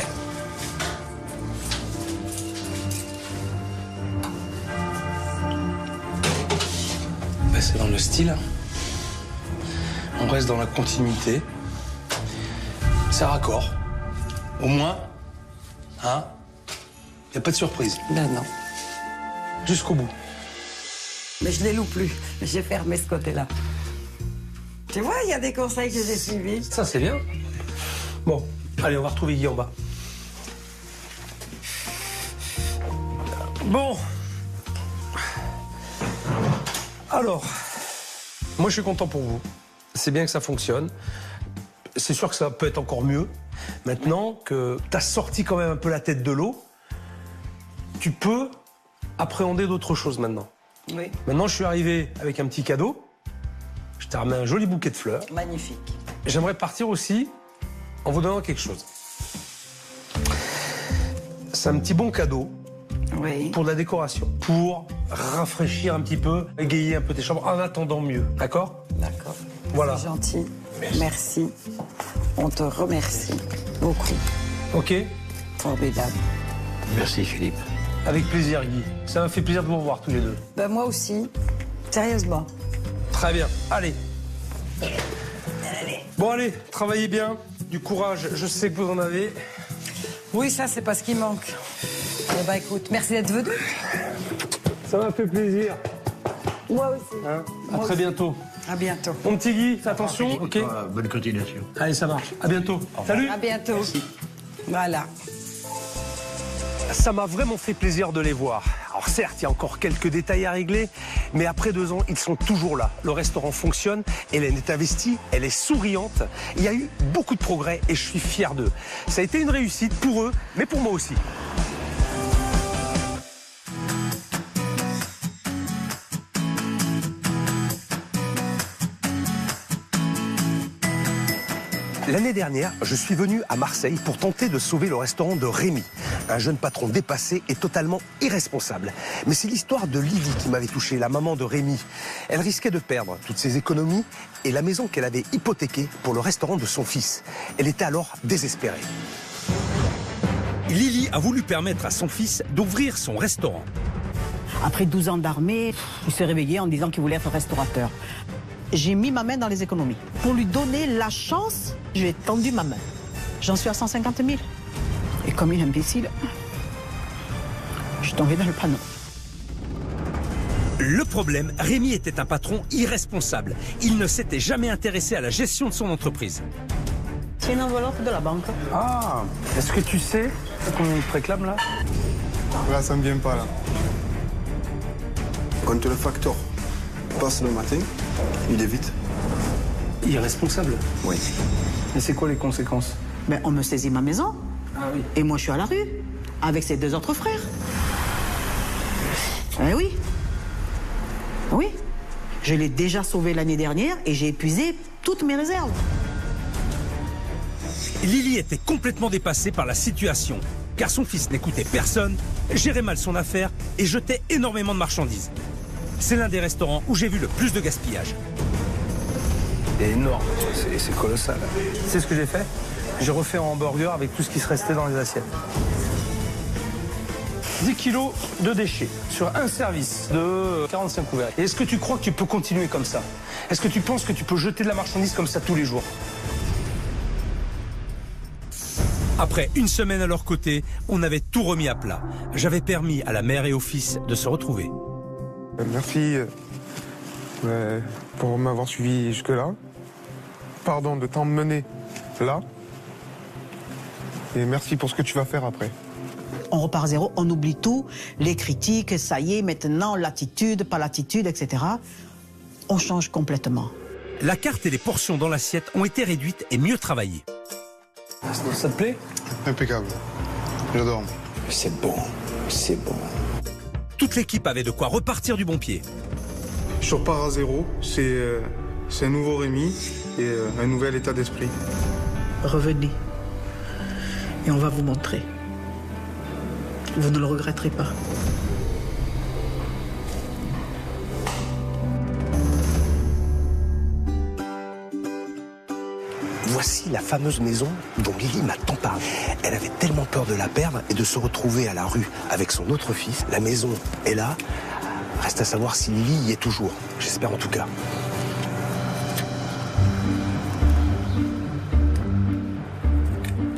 Ben, c'est dans le style. On reste dans la continuité. C'est raccord. Au moins, hein, il n'y a pas de surprise. Ben non. Jusqu'au bout. Mais je ne les loue plus. J'ai fermé ce côté-là. Tu vois, il y a des conseils que j'ai suivis. Ça, c'est bien. Bon, allez, on va retrouver Guy en bas. Bon. Alors, moi, je suis content pour vous. C'est bien que ça fonctionne. C'est sûr que ça peut être encore mieux. Maintenant que tu as sorti quand même un peu la tête de l'eau, tu peux appréhender d'autres choses maintenant. Oui. Maintenant, je suis arrivé avec un petit cadeau. Je t'ai ramené un joli bouquet de fleurs. Magnifique. J'aimerais partir aussi en vous donnant quelque chose. C'est un petit bon cadeau oui. pour de la décoration, pour rafraîchir un petit peu, égayer un peu tes chambres en attendant mieux. D'accord? D'accord. Voilà. C'est gentil. Merci. Merci. On te remercie beaucoup. Ok? Formidable. Merci Philippe. Avec plaisir, Guy. Ça m'a fait plaisir de vous revoir tous les deux. Ben, moi aussi. Sérieusement. Très bien. Allez. Allez. Bon, allez, travaillez bien. Du courage, je sais que vous en avez. Oui, ça, c'est pas ce qui manque. Eh ben, écoute, merci d'être venu. Ça m'a fait plaisir. Moi aussi. Hein? Moi à très aussi. bientôt. À bientôt. Mon petit Guy, fais attention, ok? Ah, bonne continuation. Allez, ça marche. À bientôt. Salut. À bientôt. Merci. Voilà. Ça m'a vraiment fait plaisir de les voir. Alors certes, il y a encore quelques détails à régler, mais après deux ans, ils sont toujours là. Le restaurant fonctionne, Hélène est investie, elle est souriante. Il y a eu beaucoup de progrès et je suis fier d'eux. Ça a été une réussite pour eux, mais pour moi aussi. L'année dernière, je suis venu à Marseille pour tenter de sauver le restaurant de Rémi, un jeune patron dépassé et totalement irresponsable. Mais c'est l'histoire de Lily qui m'avait touché, la maman de Rémi. Elle risquait de perdre toutes ses économies et la maison qu'elle avait hypothéquée pour le restaurant de son fils. Elle était alors désespérée. Lily a voulu permettre à son fils d'ouvrir son restaurant. Après douze ans d'armée, il s'est réveillé en disant qu'il voulait être restaurateur. J'ai mis ma main dans les économies. Pour lui donner la chance, j'ai tendu ma main. J'en suis à cent cinquante mille. Et comme une imbécile, je suis tombée dans le panneau. Le problème, Rémi était un patron irresponsable. Il ne s'était jamais intéressé à la gestion de son entreprise. C'est une enveloppe de la banque. Ah, est-ce que tu sais combien il te réclame là? Là, ça me vient pas là. Quand le facteur passe le matin, il est vite. Irresponsable? Oui. Et c'est quoi les conséquences? Ben, on me saisit ma maison. Ah oui. Et moi, je suis à la rue, avec ses deux autres frères. Eh oui. Oui. Je l'ai déjà sauvé l'année dernière et j'ai épuisé toutes mes réserves. Lily était complètement dépassée par la situation, car son fils n'écoutait personne, gérait mal son affaire et jetait énormément de marchandises. C'est l'un des restaurants où j'ai vu le plus de gaspillage. C'est énorme, c'est colossal. C'est ce que j'ai fait? J'ai refait un hamburger avec tout ce qui se restait dans les assiettes. dix kilos de déchets sur un service de quarante-cinq couverts. Et est-ce que tu crois que tu peux continuer comme ça? Est-ce que tu penses que tu peux jeter de la marchandise comme ça tous les jours? Après une semaine à leur côté, on avait tout remis à plat. J'avais permis à la mère et au fils de se retrouver. Merci euh, pour m'avoir suivi jusque-là. Pardon de t'emmener là. Et merci pour ce que tu vas faire après. On repart à zéro, on oublie tout, les critiques, ça y est, maintenant, l'attitude, pas l'attitude, et cetera. On change complètement. La carte et les portions dans l'assiette ont été réduites et mieux travaillées. Ça te plaît? Impeccable. J'adore. C'est bon, c'est bon. Toute l'équipe avait de quoi repartir du bon pied. Je repars à zéro, c'est euh, un nouveau Rémi et euh, un nouvel état d'esprit. Revenez. Et on va vous montrer. Vous ne le regretterez pas. Voici la fameuse maison dont Lily m'a tant parlé. Elle avait tellement peur de la perdre et de se retrouver à la rue avec son autre fils. La maison est là. Reste à savoir si Lily y est toujours. J'espère en tout cas.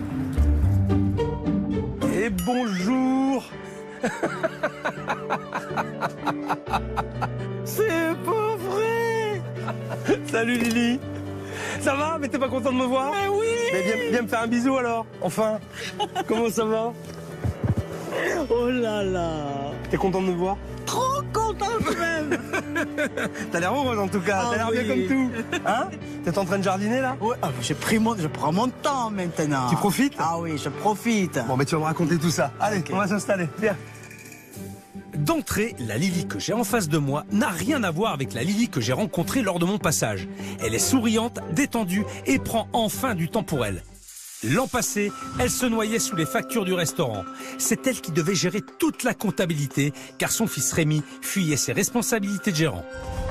Et bonjour. C'est pas vrai. Salut Lily. Ça va? Mais t'es pas content de me voir? Mais oui. Mais viens, viens me faire un bisou alors, enfin. Comment ça va? Oh là là. T'es content de me voir? Trop contente même. T'as l'air heureuse en tout cas, Ah t'as l'air oui. bien comme tout. Hein? T'es en train de jardiner là? Ouais, ah, j'ai pris mon, je prends mon temps maintenant. Tu profites? Ah oui, je profite. Bon, mais tu vas me raconter tout ça. Allez, Ok. on va s'installer. Viens. D'entrée, la Lily que j'ai en face de moi n'a rien à voir avec la Lily que j'ai rencontrée lors de mon passage. Elle est souriante, détendue et prend enfin du temps pour elle. L'an passé, elle se noyait sous les factures du restaurant. C'est elle qui devait gérer toute la comptabilité, car son fils Rémi fuyait ses responsabilités de gérant.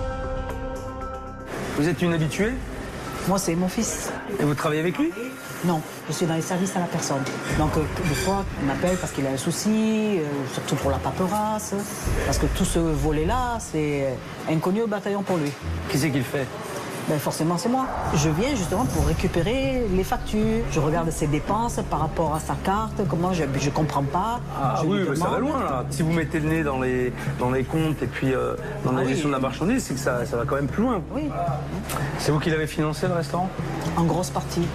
Vous êtes une habituée? Moi, c'est mon fils. Et vous travaillez avec lui? Non, je suis dans les services à la personne. Donc, euh, des fois, on m'appelle parce qu'il a un souci, euh, surtout pour la paperasse. Parce que tout ce volet-là, c'est inconnu au bataillon pour lui. Qui c'est qui le fait? Ben forcément, c'est moi. Je viens justement pour récupérer les factures. Je regarde ses dépenses par rapport à sa carte, comment je ne comprends pas. Ah Je oui, lui mais ça va demande. loin là. Si vous mettez le nez dans les, dans les comptes et puis euh, dans la Ah oui. gestion de la marchandise, c'est que ça, ça va quand même plus loin. Oui, C'est vous qui l'avez financé le restaurant? en grosse partie.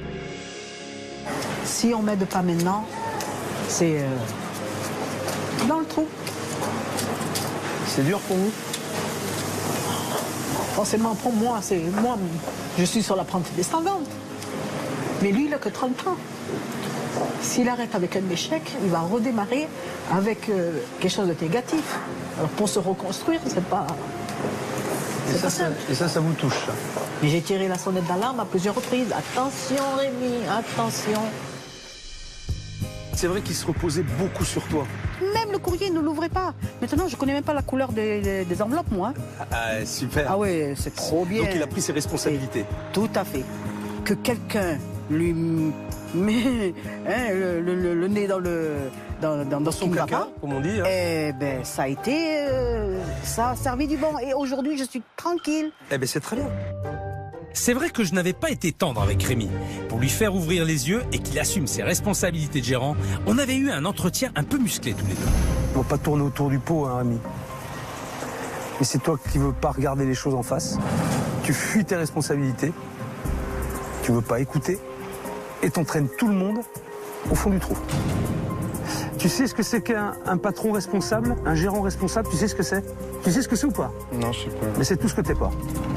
Si on m'aide pas maintenant, c'est euh, dans le trou. C'est dur pour vous? Forcément, pour moi, c'est moi, je suis sur la pente descendante. Mais lui, il n'a que trente ans. S'il arrête avec un échec, il va redémarrer avec euh, quelque chose de négatif. Alors pour se reconstruire, c'est pas. Et C'est ça, pas ça, simple. et ça, ça vous touche ça? Mais j'ai tiré la sonnette d'alarme à plusieurs reprises. Attention, Rémi, attention. C'est vrai qu'il se reposait beaucoup sur toi. Même le courrier ne l'ouvrait pas. Maintenant, je connais même pas la couleur des, des- des enveloppes, moi. Ah, super. Ah oui, c'est trop bien. Donc il a pris ses responsabilités. Tout à fait. Que quelqu'un lui met hein, le, le- le nez dans le dans, dans, dans ce Son qui ne va caca, pas, comme on dit. Hein. eh ben ça a été, euh, ça a servi du bon. Et aujourd'hui, je suis tranquille. Eh ben c'est très bien. C'est vrai que je n'avais pas été tendre avec Rémi. Pour lui faire ouvrir les yeux et qu'il assume ses responsabilités de gérant, on avait eu un entretien un peu musclé tous les deux. On va pas tourner autour du pot, hein, Rémi. Mais c'est toi qui veux pas regarder les choses en face. Tu fuis tes responsabilités. Tu veux pas écouter. Et t'entraînes tout le monde au fond du trou. Tu sais ce que c'est qu'un un patron responsable, un gérant responsable? Tu sais ce que c'est? Tu sais ce que c'est ou pas? Non, je sais pas. Mais c'est tout ce que t'es pas.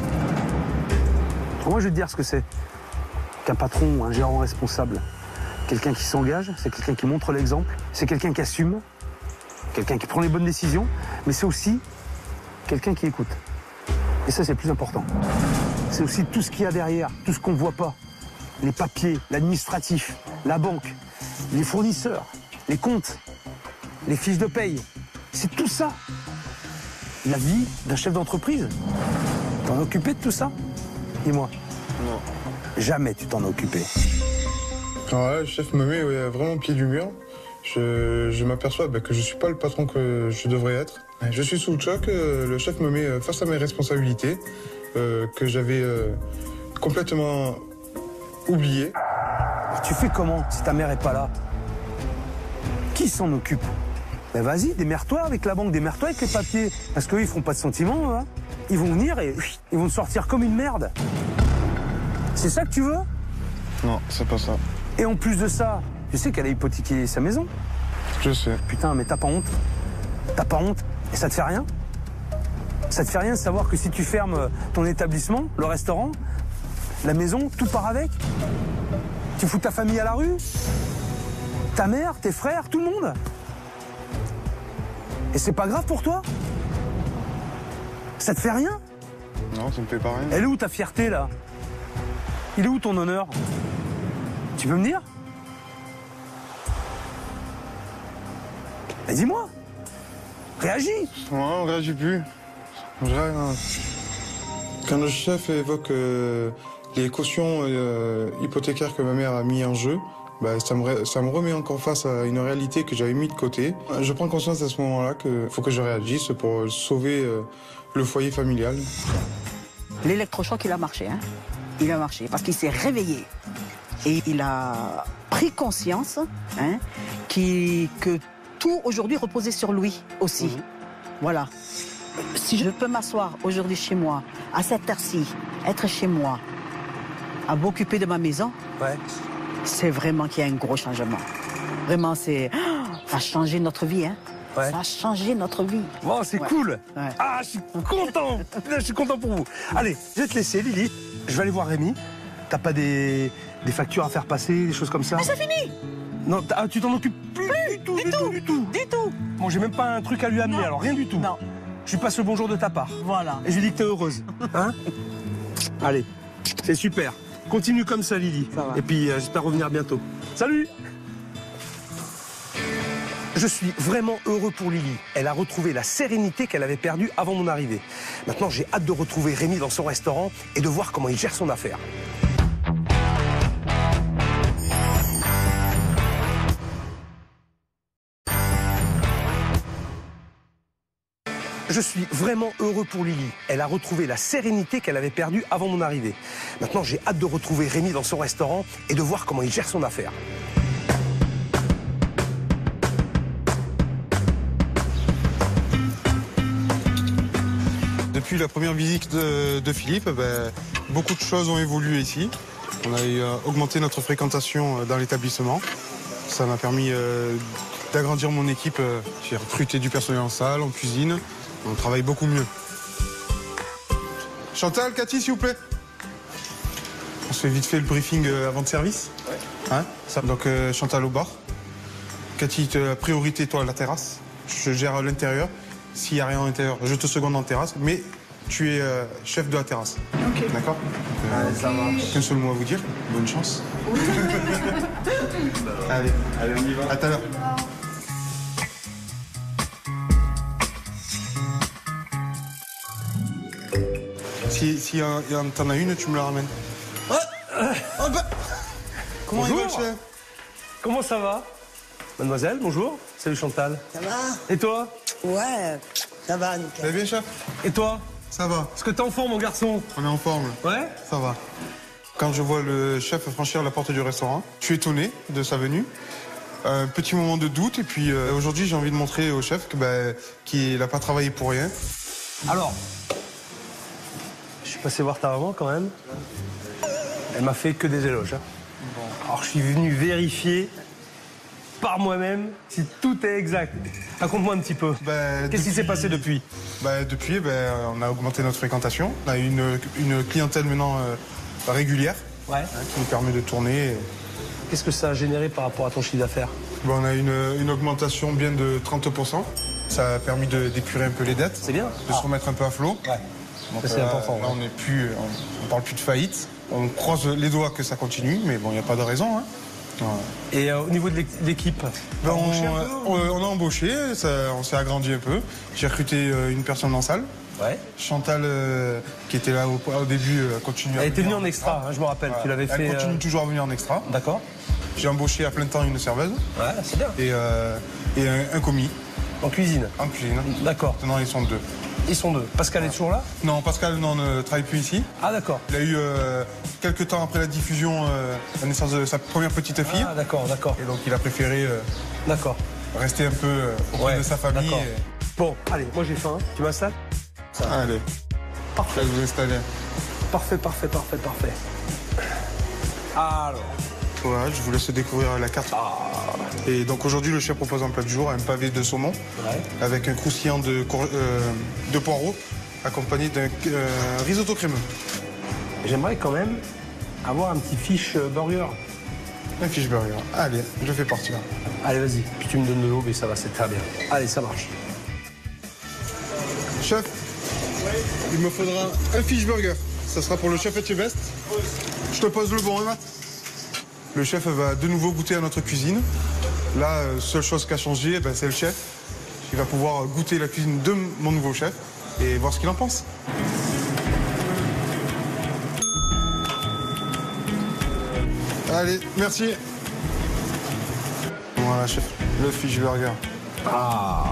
Moi, je vais te dire ce que c'est qu'un patron, un gérant responsable. Quelqu'un qui s'engage, c'est quelqu'un qui montre l'exemple, c'est quelqu'un qui assume, quelqu'un qui prend les bonnes décisions, mais c'est aussi quelqu'un qui écoute. Et ça, c'est le plus important. C'est aussi tout ce qu'il y a derrière, tout ce qu'on ne voit pas. Les papiers, l'administratif, la banque, les fournisseurs, les comptes, les fiches de paye. C'est tout ça. La vie d'un chef d'entreprise. T'en es occupé de tout ça? Dis-moi. Non. Jamais tu t'en as occupé. Alors là, le chef me met ouais, vraiment au pied du mur. Je, je m'aperçois bah, que je ne suis pas le patron que je devrais être. Je suis sous le choc. euh, Le chef me met euh, face à mes responsabilités euh, que j'avais euh, complètement oubliées. Tu fais comment si ta mère est pas là? Qui s'en occupe? Ben vas-y, démerde-toi avec la banque, démerde-toi avec les papiers. Parce qu'eux, ils feront pas de sentiments, hein. Ils vont venir et ils vont te sortir comme une merde. C'est ça que tu veux? Non, c'est pas ça. Et en plus de ça, tu sais qu'elle a hypothéqué sa maison? Je sais. Putain, mais t'as pas honte? T'as pas honte? Et ça te fait rien? Ça te fait rien de savoir que si tu fermes ton établissement, le restaurant, la maison, tout part avec? Tu fous ta famille à la rue? Ta mère, tes frères, tout le monde? Et c'est pas grave pour toi? Ça te fait rien? Non, ça me fait pas rien. Elle est où ta fierté, là? Il est où ton honneur? Tu peux me dire? Mais dis-moi! Réagis! Non, on réagit plus. Je réagis. Quand le chef évoque euh, les cautions euh, hypothécaires que ma mère a mis en jeu, bah, ça, me, ça me remet encore face à une réalité que j'avais mis de côté. Je prends conscience à ce moment-là qu'il faut que je réagisse pour sauver euh, le foyer familial. L'électrochoc, il a marché. Hein. Il a marché parce qu'il s'est réveillé. Et il a pris conscience hein, qui, que tout aujourd'hui reposait sur lui aussi. Mmh. Voilà. Si je peux m'asseoir aujourd'hui chez moi, à cette heure-ci, être chez moi, à m'occuper de ma maison, ouais. C'est vraiment qu'il y a un gros changement. Vraiment, c'est... Ça a changé notre vie, hein. Ouais. Ça a changé notre vie. Bon, c'est ouais. cool. Ouais. Ah, je suis content. Je suis content pour vous. Allez, je vais te laisser, Lily. Je vais aller voir Rémi. T'as pas des, des factures à faire passer, des choses comme ça? Mais c'est fini. Non, ah, tu t'en occupes plus, plus du tout, du, du tout, tout, du tout. Du tout. Bon, j'ai même pas un truc à lui amener, non. alors rien du tout. Non. Je lui passe le bonjour de ta part. Voilà. Et je lui dis que t'es heureuse. Hein? Allez, c'est super. Continue comme ça, Lily. Ça va. Et puis, euh, j'espère revenir bientôt. Salut! Je suis vraiment heureux pour Lily. Elle a retrouvé la sérénité qu'elle avait perdue avant mon arrivée. Maintenant, j'ai hâte de retrouver Rémi dans son restaurant et de voir comment il gère son affaire. Je suis vraiment heureux pour Lily. Elle a retrouvé la sérénité qu'elle avait perdue avant mon arrivée. Maintenant, j'ai hâte de retrouver Rémi dans son restaurant et de voir comment il gère son affaire. Depuis la première visite de, de Philippe, ben, beaucoup de choses ont évolué ici. On a euh, augmenté notre fréquentation dans l'établissement. Ça m'a permis euh, d'agrandir mon équipe. J'ai recruté du personnel en salle, en cuisine. On travaille beaucoup mieux. Chantal, Cathy, s'il vous plaît. On se fait vite fait le briefing avant de service. Ouais. Hein, ça, donc euh, Chantal au bar. Cathy, la priorité, toi, la terrasse. Je gère l'intérieur. S'il n'y a rien à l'intérieur, je te seconde en terrasse. Mais tu es euh, chef de la terrasse. Ok. D'accord euh, Allez, ça marche. Qu'un seul mot à vous dire. Bonne chance. Allez, allez, on y va. À tout à l'heure. Si, si y a, y a, t'en as une, tu me la ramènes. Oh, euh, oh bah. Comment il va, le chef? Comment ça va? Mademoiselle, bonjour. Salut Chantal. Ça va? Et toi? Ouais, ça va, nickel. Ça va bien, chef? Et toi? Ça va. Est-ce que t'es en forme, mon garçon? On est en forme. Ouais? Ça va. Quand je vois le chef franchir la porte du restaurant, je suis étonné de sa venue. Un petit moment de doute, et puis euh, aujourd'hui, j'ai envie de montrer au chef que, bah, qu'il n'a pas travaillé pour rien. Alors, je suis passé voir ta maman quand même. Elle m'a fait que des éloges. Hein. Bon. Alors, je suis venu vérifier par moi-même si tout est exact. Raconte-moi un petit peu. Bah, Qu'est-ce qui s'est passé depuis? Bah, depuis, bah, on a augmenté notre fréquentation. On a une, une clientèle maintenant euh, régulière, ouais. hein, qui nous permet de tourner. Qu'est-ce que ça a généré par rapport à ton chiffre d'affaires? bah, On a une, une augmentation bien de trente pour cent. Ça a permis d'épurer un peu les dettes. C'est bien. De ah. se remettre un peu à flot. Ouais. Donc, c'est euh, important. Là, ouais. on n'est plus, on, on parle plus de faillite. On croise les doigts que ça continue, mais bon, il n'y a pas de raison. Hein. Ouais. Et euh, au niveau de l'équipe, ben, on, on, on a embauché, ça, on s'est agrandi un peu. J'ai recruté euh, une personne en salle. Ouais. Chantal, euh, qui était là au, au début, euh, continue à Elle était venue en en extra, extra. Hein, je me rappelle. Voilà. Tu l'avais fait. Elle continue euh... toujours à venir en extra. D'accord. J'ai embauché à plein temps une serveuse. Ouais, c'est bien. Et, euh, et un, un commis. En cuisine. En cuisine. D'accord. Maintenant, ils sont deux. Ils sont deux. Pascal est toujours là? Non, Pascal non, ne travaille plus ici. Ah, d'accord. Il a eu euh, quelques temps après la diffusion, euh, la naissance de sa première petite fille. Ah, d'accord, d'accord. Et donc, il a préféré euh, d'accord. rester un peu euh, auprès ouais, de sa famille. Et... Bon, allez, moi j'ai faim. Tu m'installes? Allez. Parfait. Je vais vous installer. Parfait, parfait, parfait, parfait. Alors. Voilà, je vous laisse découvrir la carte. Ah. Et donc aujourd'hui, le chef propose un plat du jour, un pavé de saumon, ouais. avec un croustillant de, euh, de poireaux, accompagné d'un euh, risotto crémeux. J'aimerais quand même avoir un petit fish burger. Un fish burger. Allez, je fais partir. Allez, vas-y. Puis tu me donnes de l'eau, mais ça va, c'est très bien. Allez, ça marche. Chef, oui. Il me faudra un fish burger. Ça sera pour le chef Etchebest. Oui. Je te pose le bon, hein, Matt. Le chef va de nouveau goûter à notre cuisine. Là, seule chose qui a changé, ben, c'est le chef. Il va pouvoir goûter la cuisine de mon nouveau chef et voir ce qu'il en pense. Allez, merci. Voilà, chef, le fish burger. Ah.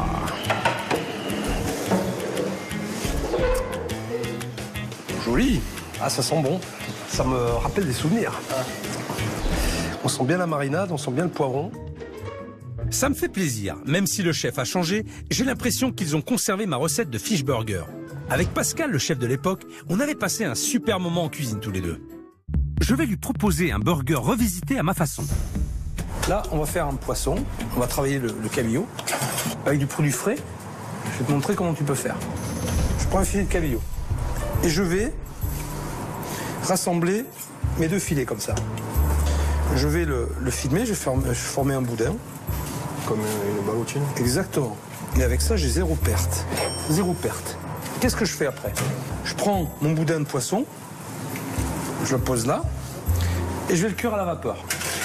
Joli. Ah, ça sent bon. Ça me rappelle des souvenirs. Ah. On sent bien la marinade, on sent bien le poivron. Ça me fait plaisir, même si le chef a changé, j'ai l'impression qu'ils ont conservé ma recette de fish burger. Avec Pascal, le chef de l'époque, on avait passé un super moment en cuisine tous les deux. Je vais lui proposer un burger revisité à ma façon. Là, on va faire un poisson, on va travailler le, le cabillaud avec du produit frais. Je vais te montrer comment tu peux faire. Je prends un filet de cabillaud et je vais rassembler mes deux filets comme ça. Je vais le, le filmer, je vais, faire, je vais former un boudin. Comme une ballotine. Exactement. Et avec ça, j'ai zéro perte. Zéro perte. Qu'est-ce que je fais après? Je prends mon boudin de poisson, je le pose là, et je vais le cuire à la vapeur.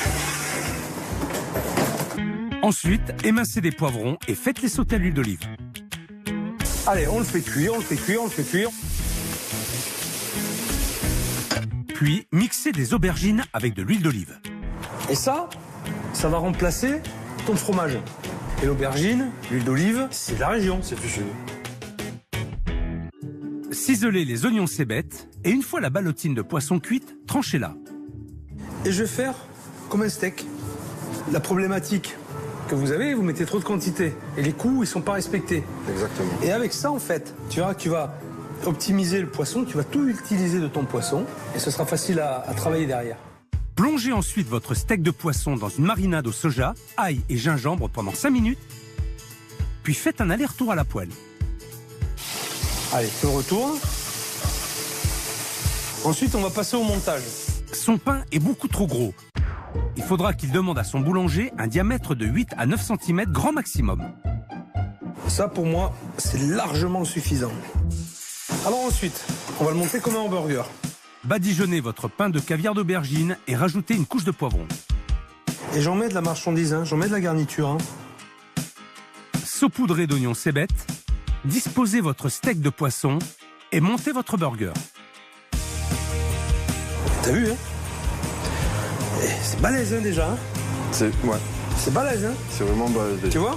Ensuite, émincez des poivrons et faites-les sauter à l'huile d'olive. Allez, on le fait cuire, on le fait cuire, on le fait cuire. Puis, mixez des aubergines avec de l'huile d'olive. Et ça, ça va remplacer ton fromage. Et l'aubergine, l'huile d'olive, c'est de la région, c'est du sud. Ciselez les oignons cébettes et une fois la ballotine de poisson cuite, tranchez-la. Et je vais faire comme un steak. La problématique que vous avez, vous mettez trop de quantité. Et les coûts, ils sont pas respectés. Exactement. Et avec ça, en fait, tu verras que tu vas optimiser le poisson, tu vas tout utiliser de ton poisson, et ce sera facile à, à travailler derrière. Plongez ensuite votre steak de poisson dans une marinade au soja, ail et gingembre pendant cinq minutes, puis faites un aller-retour à la poêle. Allez, tu le retournes. Ensuite, on va passer au montage. Son pain est beaucoup trop gros. Il faudra qu'il demande à son boulanger un diamètre de huit à neuf centimètres grand maximum. Ça, pour moi, c'est largement suffisant. Alors ensuite, on va le monter comme un hamburger. Badigeonnez votre pain de caviar d'aubergine et rajoutez une couche de poivron. Et j'en mets de la marchandise, hein, j'en mets de la garniture. Hein. Saupoudrez d'oignons cébettes, disposez votre steak de poisson et montez votre burger. T'as vu, hein? C'est balèze, hein, déjà. Hein. C'est ouais. C'est balèze, hein. C'est vraiment balèze. Tu vois?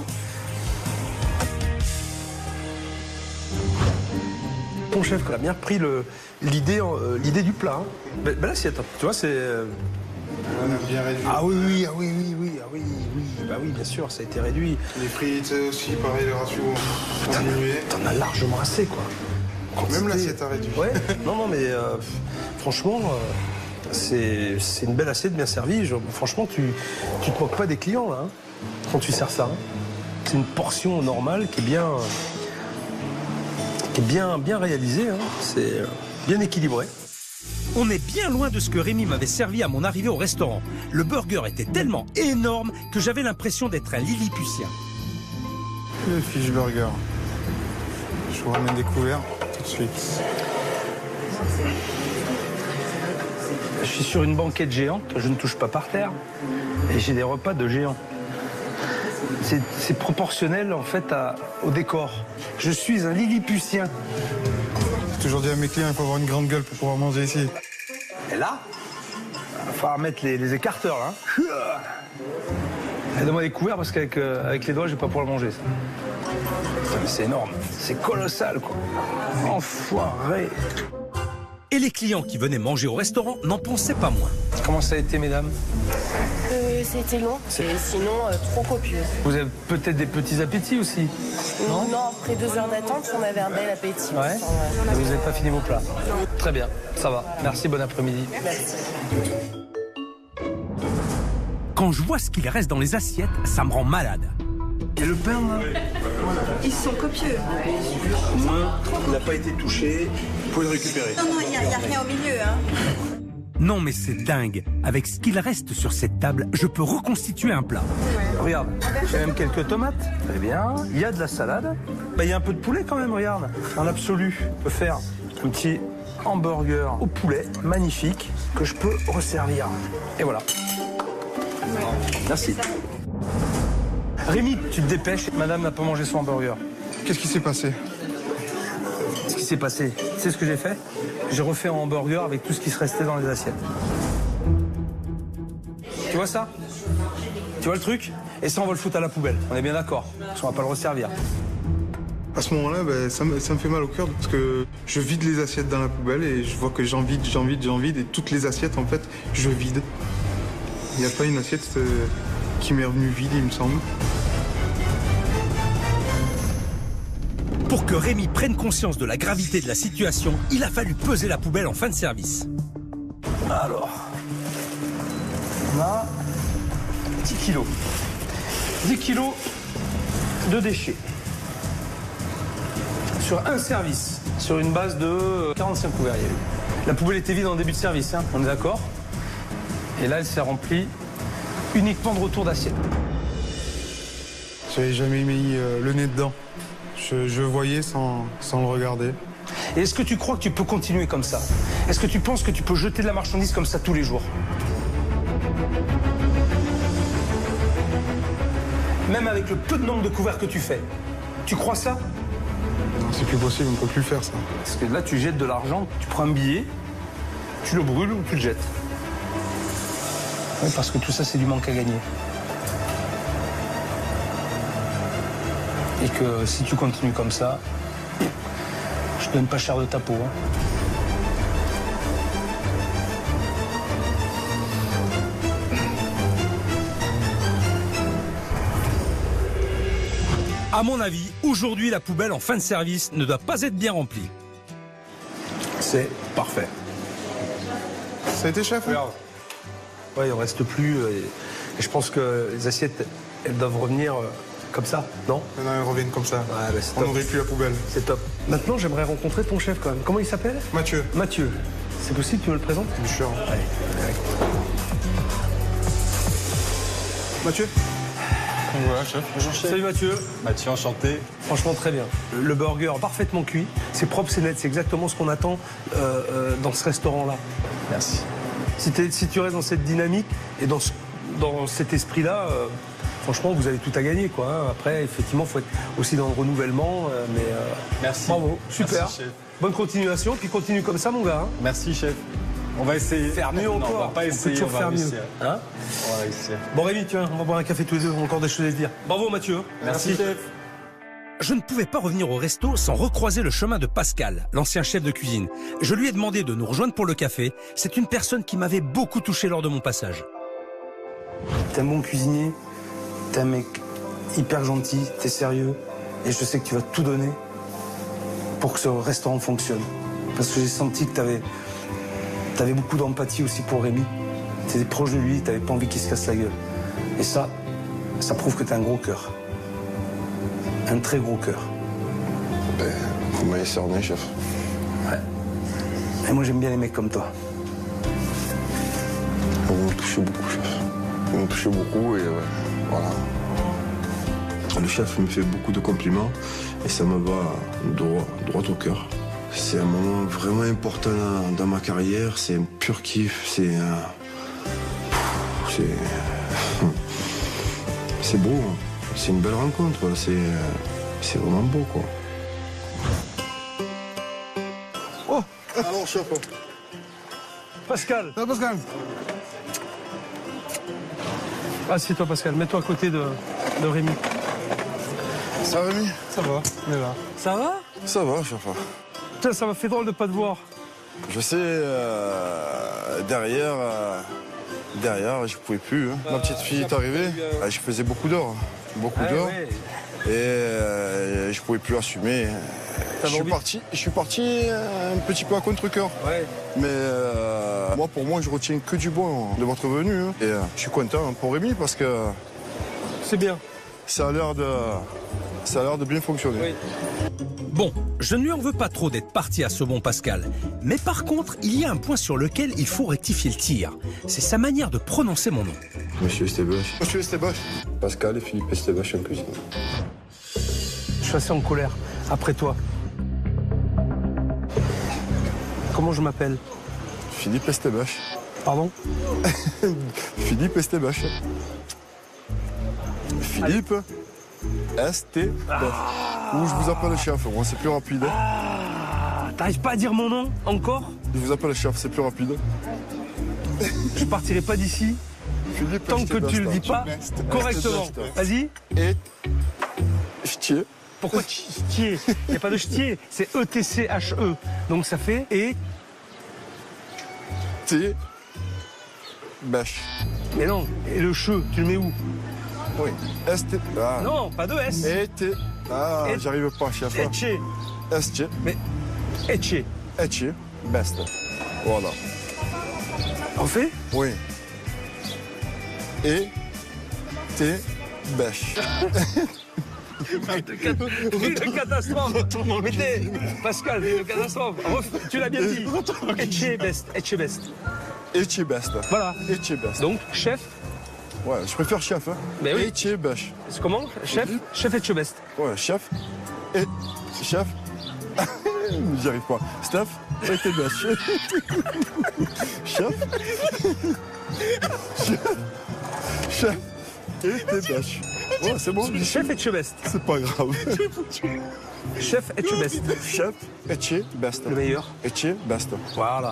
Ton chef qui a bien repris l'idée euh, l'idée du plat. Hein. Belle, belle assiette, hein. Tu vois, c'est... Euh... On a bien réduit. Ah oui, oui, ah oui, oui, oui, ah oui, oui, bah oui, bien sûr, ça a été réduit. Les frites aussi, pareil, le ratio ont diminué. T'en as largement assez, quoi. Quantité... Même l'assiette a réduit. Ouais, non, non, mais euh, franchement, euh, c'est une belle assiette bien servie. Je, franchement, tu, tu te moques pas des clients, là, hein, quand tu sers ça. Hein. C'est une portion normale qui est bien... Euh, qui est bien, bien réalisée, hein. C'est euh, bien équilibré. On est bien loin de ce que Rémi m'avait servi à mon arrivée au restaurant. Le burger était tellement énorme que j'avais l'impression d'être un Lilliputien. Le fish burger. Je vous ramène des couverts tout de suite. Je suis sur une banquette géante, je ne touche pas par terre. Et j'ai des repas de géants. C'est proportionnel en fait à, au décor. Je suis un Lilliputien. J'ai toujours dit à mes clients, il faut avoir une grande gueule pour pouvoir manger ici. Et là, il va falloir mettre les, les écarteurs là. Donne-moi des couverts parce qu'avec euh, avec les doigts, je vais pas pouvoir le manger. C'est énorme, c'est colossal quoi. Enfoiré. Et les clients qui venaient manger au restaurant n'en pensaient pas moins. Comment ça a été, mesdames? euh, C'était long, et sinon euh, trop copieux. Vous avez peut-être des petits appétits aussi? Non, non, après deux heures d'attente, on avait un bel appétit. Ouais. Ouais. Vous n'avez pas fini vos plats? Très bien, ça va. Merci, bon après-midi. Merci. Quand je vois ce qu'il reste dans les assiettes, ça me rend malade. Et le pain, là? Ils sont copieux. Au moins, il n'a pas été touché. Vous pouvez le récupérer. Non, non, il n'y a, a rien au milieu. Hein. Non, mais c'est dingue. Avec ce qu'il reste sur cette table, je peux reconstituer un plat. Ouais. Regarde, il y a même quelques tomates. Très bien. Il y a de la salade. Bah, il y a un peu de poulet quand même, regarde. Dans l'absolu, on peut faire un petit hamburger au poulet, magnifique, que je peux resservir. Et voilà. Merci. Rémi, tu te dépêches. Madame n'a pas mangé son hamburger. Qu'est-ce qui s'est passé? Ce qui s'est passé, tu sais ce que j'ai fait? J'ai refait un hamburger avec tout ce qui se restait dans les assiettes. Tu vois ça? Tu vois le truc? Et ça, on va le foutre à la poubelle. On est bien d'accord? Parce qu'on va pas le resservir. À ce moment-là, ben, ça, me, ça me fait mal au cœur parce que je vide les assiettes dans la poubelle et je vois que j'en vide, j'en vide, j'en vide et toutes les assiettes, en fait, je vide. Il n'y a pas une assiette euh, qui m'est revenu vide, il me semble. Pour que Rémi prenne conscience de la gravité de la situation, il a fallu peser la poubelle en fin de service. Alors, on a dix kilos. dix kilos de déchets. Sur un service, sur une base de quarante-cinq couverts. Il y a eu. La poubelle était vide en début de service, hein, on est d'accord? Et là, elle s'est remplie uniquement de retour d'assiette. J'avais jamais mis euh, le nez dedans. Je, je voyais sans, sans le regarder. Et est-ce que tu crois que tu peux continuer comme ça? Est-ce que tu penses que tu peux jeter de la marchandise comme ça tous les jours? Même avec le peu de nombre de couverts que tu fais. Tu crois ça? Non, c'est plus possible, on ne peut plus faire ça. Parce que là, tu jettes de l'argent, tu prends un billet, tu le brûles ou tu le jettes. Oui, parce que tout ça, c'est du manque à gagner. Et que si tu continues comme ça, je te donne pas cher de ta peau. Hein. À mon avis, aujourd'hui, la poubelle en fin de service ne doit pas être bien remplie. C'est parfait. Ça a été, chef? Regarde. Ouais, il en reste plus. Et, et je pense que les assiettes, elles doivent revenir euh, comme ça, non? Non, elles reviennent comme ça. Ouais, bah, c'est On top. n'aurait plus la poubelle. C'est top. Maintenant, j'aimerais rencontrer ton chef quand même. Comment il s'appelle? Mathieu. Mathieu. C'est possible, tu me le présentes? Bien sûr. Allez. Mathieu? Voilà, chef. Bonjour, chef. Salut Mathieu. Mathieu, enchanté. Franchement, très bien. Le burger parfaitement cuit, c'est propre, c'est net, c'est exactement ce qu'on attend euh, euh, dans ce restaurant-là. Merci. Si, si tu restes dans cette dynamique et dans, ce, dans cet esprit-là, euh, franchement, vous avez tout à gagner, quoi. Hein. Après, effectivement, il faut être aussi dans le renouvellement, euh, mais euh, merci. Bravo, super. Merci, chef. Bonne continuation, puis continue comme ça, mon gars. Hein. Merci, chef. On va essayer. Faire mieux non, encore. On va pas essayer, on peut toujours on va faire mieux. réussir. Hein On va réussir. Bon, Rémi, tiens, on va boire un café tous les deux, on a encore des choses à se dire. Bravo, Mathieu. Merci, Merci. chef. Je ne pouvais pas revenir au resto sans recroiser le chemin de Pascal, l'ancien chef de cuisine. Je lui ai demandé de nous rejoindre pour le café. C'est une personne qui m'avait beaucoup touché lors de mon passage. T'es un bon cuisinier, t'es un mec hyper gentil, t'es sérieux, et je sais que tu vas tout donner pour que ce restaurant fonctionne. Parce que j'ai senti que t'avais avais beaucoup d'empathie aussi pour Rémi. T'étais proche de lui, t'avais pas envie qu'il se casse la gueule. Et ça, ça prouve que t'as un gros cœur. Un très gros cœur. Ben, vous m'avez cerné, chef. Ouais. Et moi, j'aime bien les mecs comme toi. Vous me touchez beaucoup, chef. Vous me touchez beaucoup et ouais, voilà. Le chef me fait beaucoup de compliments et ça me va droit, droit au cœur. C'est un moment vraiment important dans ma carrière, c'est un pur kiff, c'est un... C'est... C'est beau, c'est une belle rencontre, c'est... C'est vraiment beau, quoi. Oh! Alors, chef. Pascal! Ah, Pascal! Assieds-toi, Pascal, mets-toi à côté de, de Rémi. Ça va, Rémi? Ça va, on est là. Ça va? Ça va, chef. Putain, ça m'a fait drôle de pas te voir. Je sais, euh, derrière, euh, derrière, je pouvais plus. Hein. Ma petite fille est arrivée, euh... je faisais beaucoup d'heures, beaucoup ah, d'heures, ouais. et euh, je pouvais plus assumer. Je suis, parti, je suis parti un petit peu à contre-cœur. Ouais. Mais euh, moi, pour moi, je retiens que du bon de votre venue. Hein. Et euh, je suis content pour Rémi parce que... C'est bien. Ça a l'air de, ça a l'air de bien fonctionner. Oui. Bon, je ne lui en veux pas trop d'être parti à ce bon Pascal. Mais par contre, il y a un point sur lequel il faut rectifier le tir. C'est sa manière de prononcer mon nom. Monsieur Estebache. Monsieur Estebache. Pascal et Philippe Estebache en cuisine. Je suis assez en colère. Après toi. Comment je m'appelle? Philippe Estebache. Pardon? Philippe Estebache. Philippe Estebache. Ah. Ou je vous appelle chef, moi c'est plus rapide. Ah, t'arrives pas à dire mon nom encore? Je vous appelle chef, c'est plus rapide. Je partirai pas d'ici tant que tu le dis pas correctement. Vas-y. Et ch'tier. Pourquoi ch'tier? Il n'y a pas de ch'tier, c'est E T C H E. Donc ça fait et T bâche. Mais non, et le che, tu le mets où? Oui. S T. Ah. Non, pas de S. Et T. Ah, Et- j'arrive pas, chef. Etche. S T. Mais Etche. Etche. Best. Voilà. En fait? Oui. Et T. Bêche. Une catastrophe. Mais t'es- Pascal, une catastrophe. Ref- Tu l'as bien dit. Etche best. Etche best. Etche Best. Voilà. Etche Best. Donc, chef. Ouais, je préfère chef. Hein. Mais oui. Etche Bêche. C'est comment? Chef. Chef Etche best. Ouais, chef. Et. Chef. J'y arrive pas. Steph. Et T. Bêche. Chef. Chef. Chef. Et T. Bêche. Ouais, c'est bon. Chef Etche best. C'est pas grave. Chef Etche best. Chef. Etche Best. Le meilleur. Etche Best. Voilà.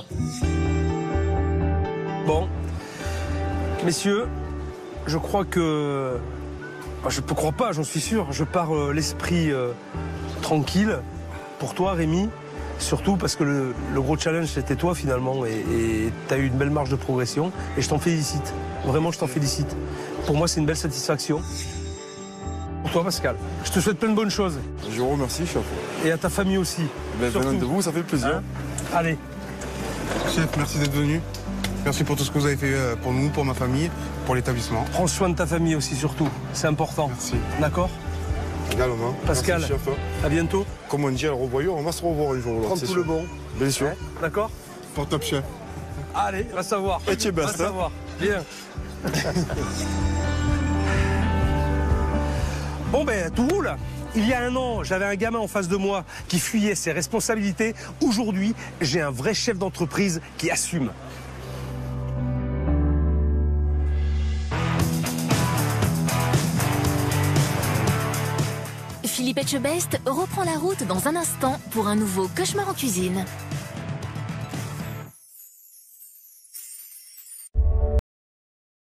Bon. Messieurs, je crois que... Enfin, je ne crois pas, j'en suis sûr. Je pars euh, l'esprit euh, tranquille. Pour toi, Rémi. Surtout parce que le, le gros challenge, c'était toi, finalement. Et tu as eu une belle marge de progression. Et je t'en félicite. Vraiment, je t'en félicite. Pour moi, c'est une belle satisfaction. Pour toi, Pascal. Je te souhaite plein de bonnes choses. Je vous remercie, chef. Et à ta famille aussi. Ben, Surtout. venant de vous, ça fait plaisir. Hein? Allez. Chef, merci d'être venu. Merci pour tout ce que vous avez fait euh, pour nous, pour ma famille, pour l'établissement. Prends soin de ta famille aussi, surtout. C'est important. Merci. D'accord? Également. Pascal, Merci, chef. à bientôt. Comme on dit à la revoyure, on va se revoir un jour. là, Prends c'est tout sûr. le bon. Bien sûr. Ouais, d'accord? Pour top chef. Allez, va savoir. Et tu es best, Va hein. savoir. Bien. Bon ben, tout roule. Il y a un an, j'avais un gamin en face de moi qui fuyait ses responsabilités. Aujourd'hui, j'ai un vrai chef d'entreprise qui assume. Philippe Etchebest reprend la route dans un instant pour un nouveau cauchemar en cuisine.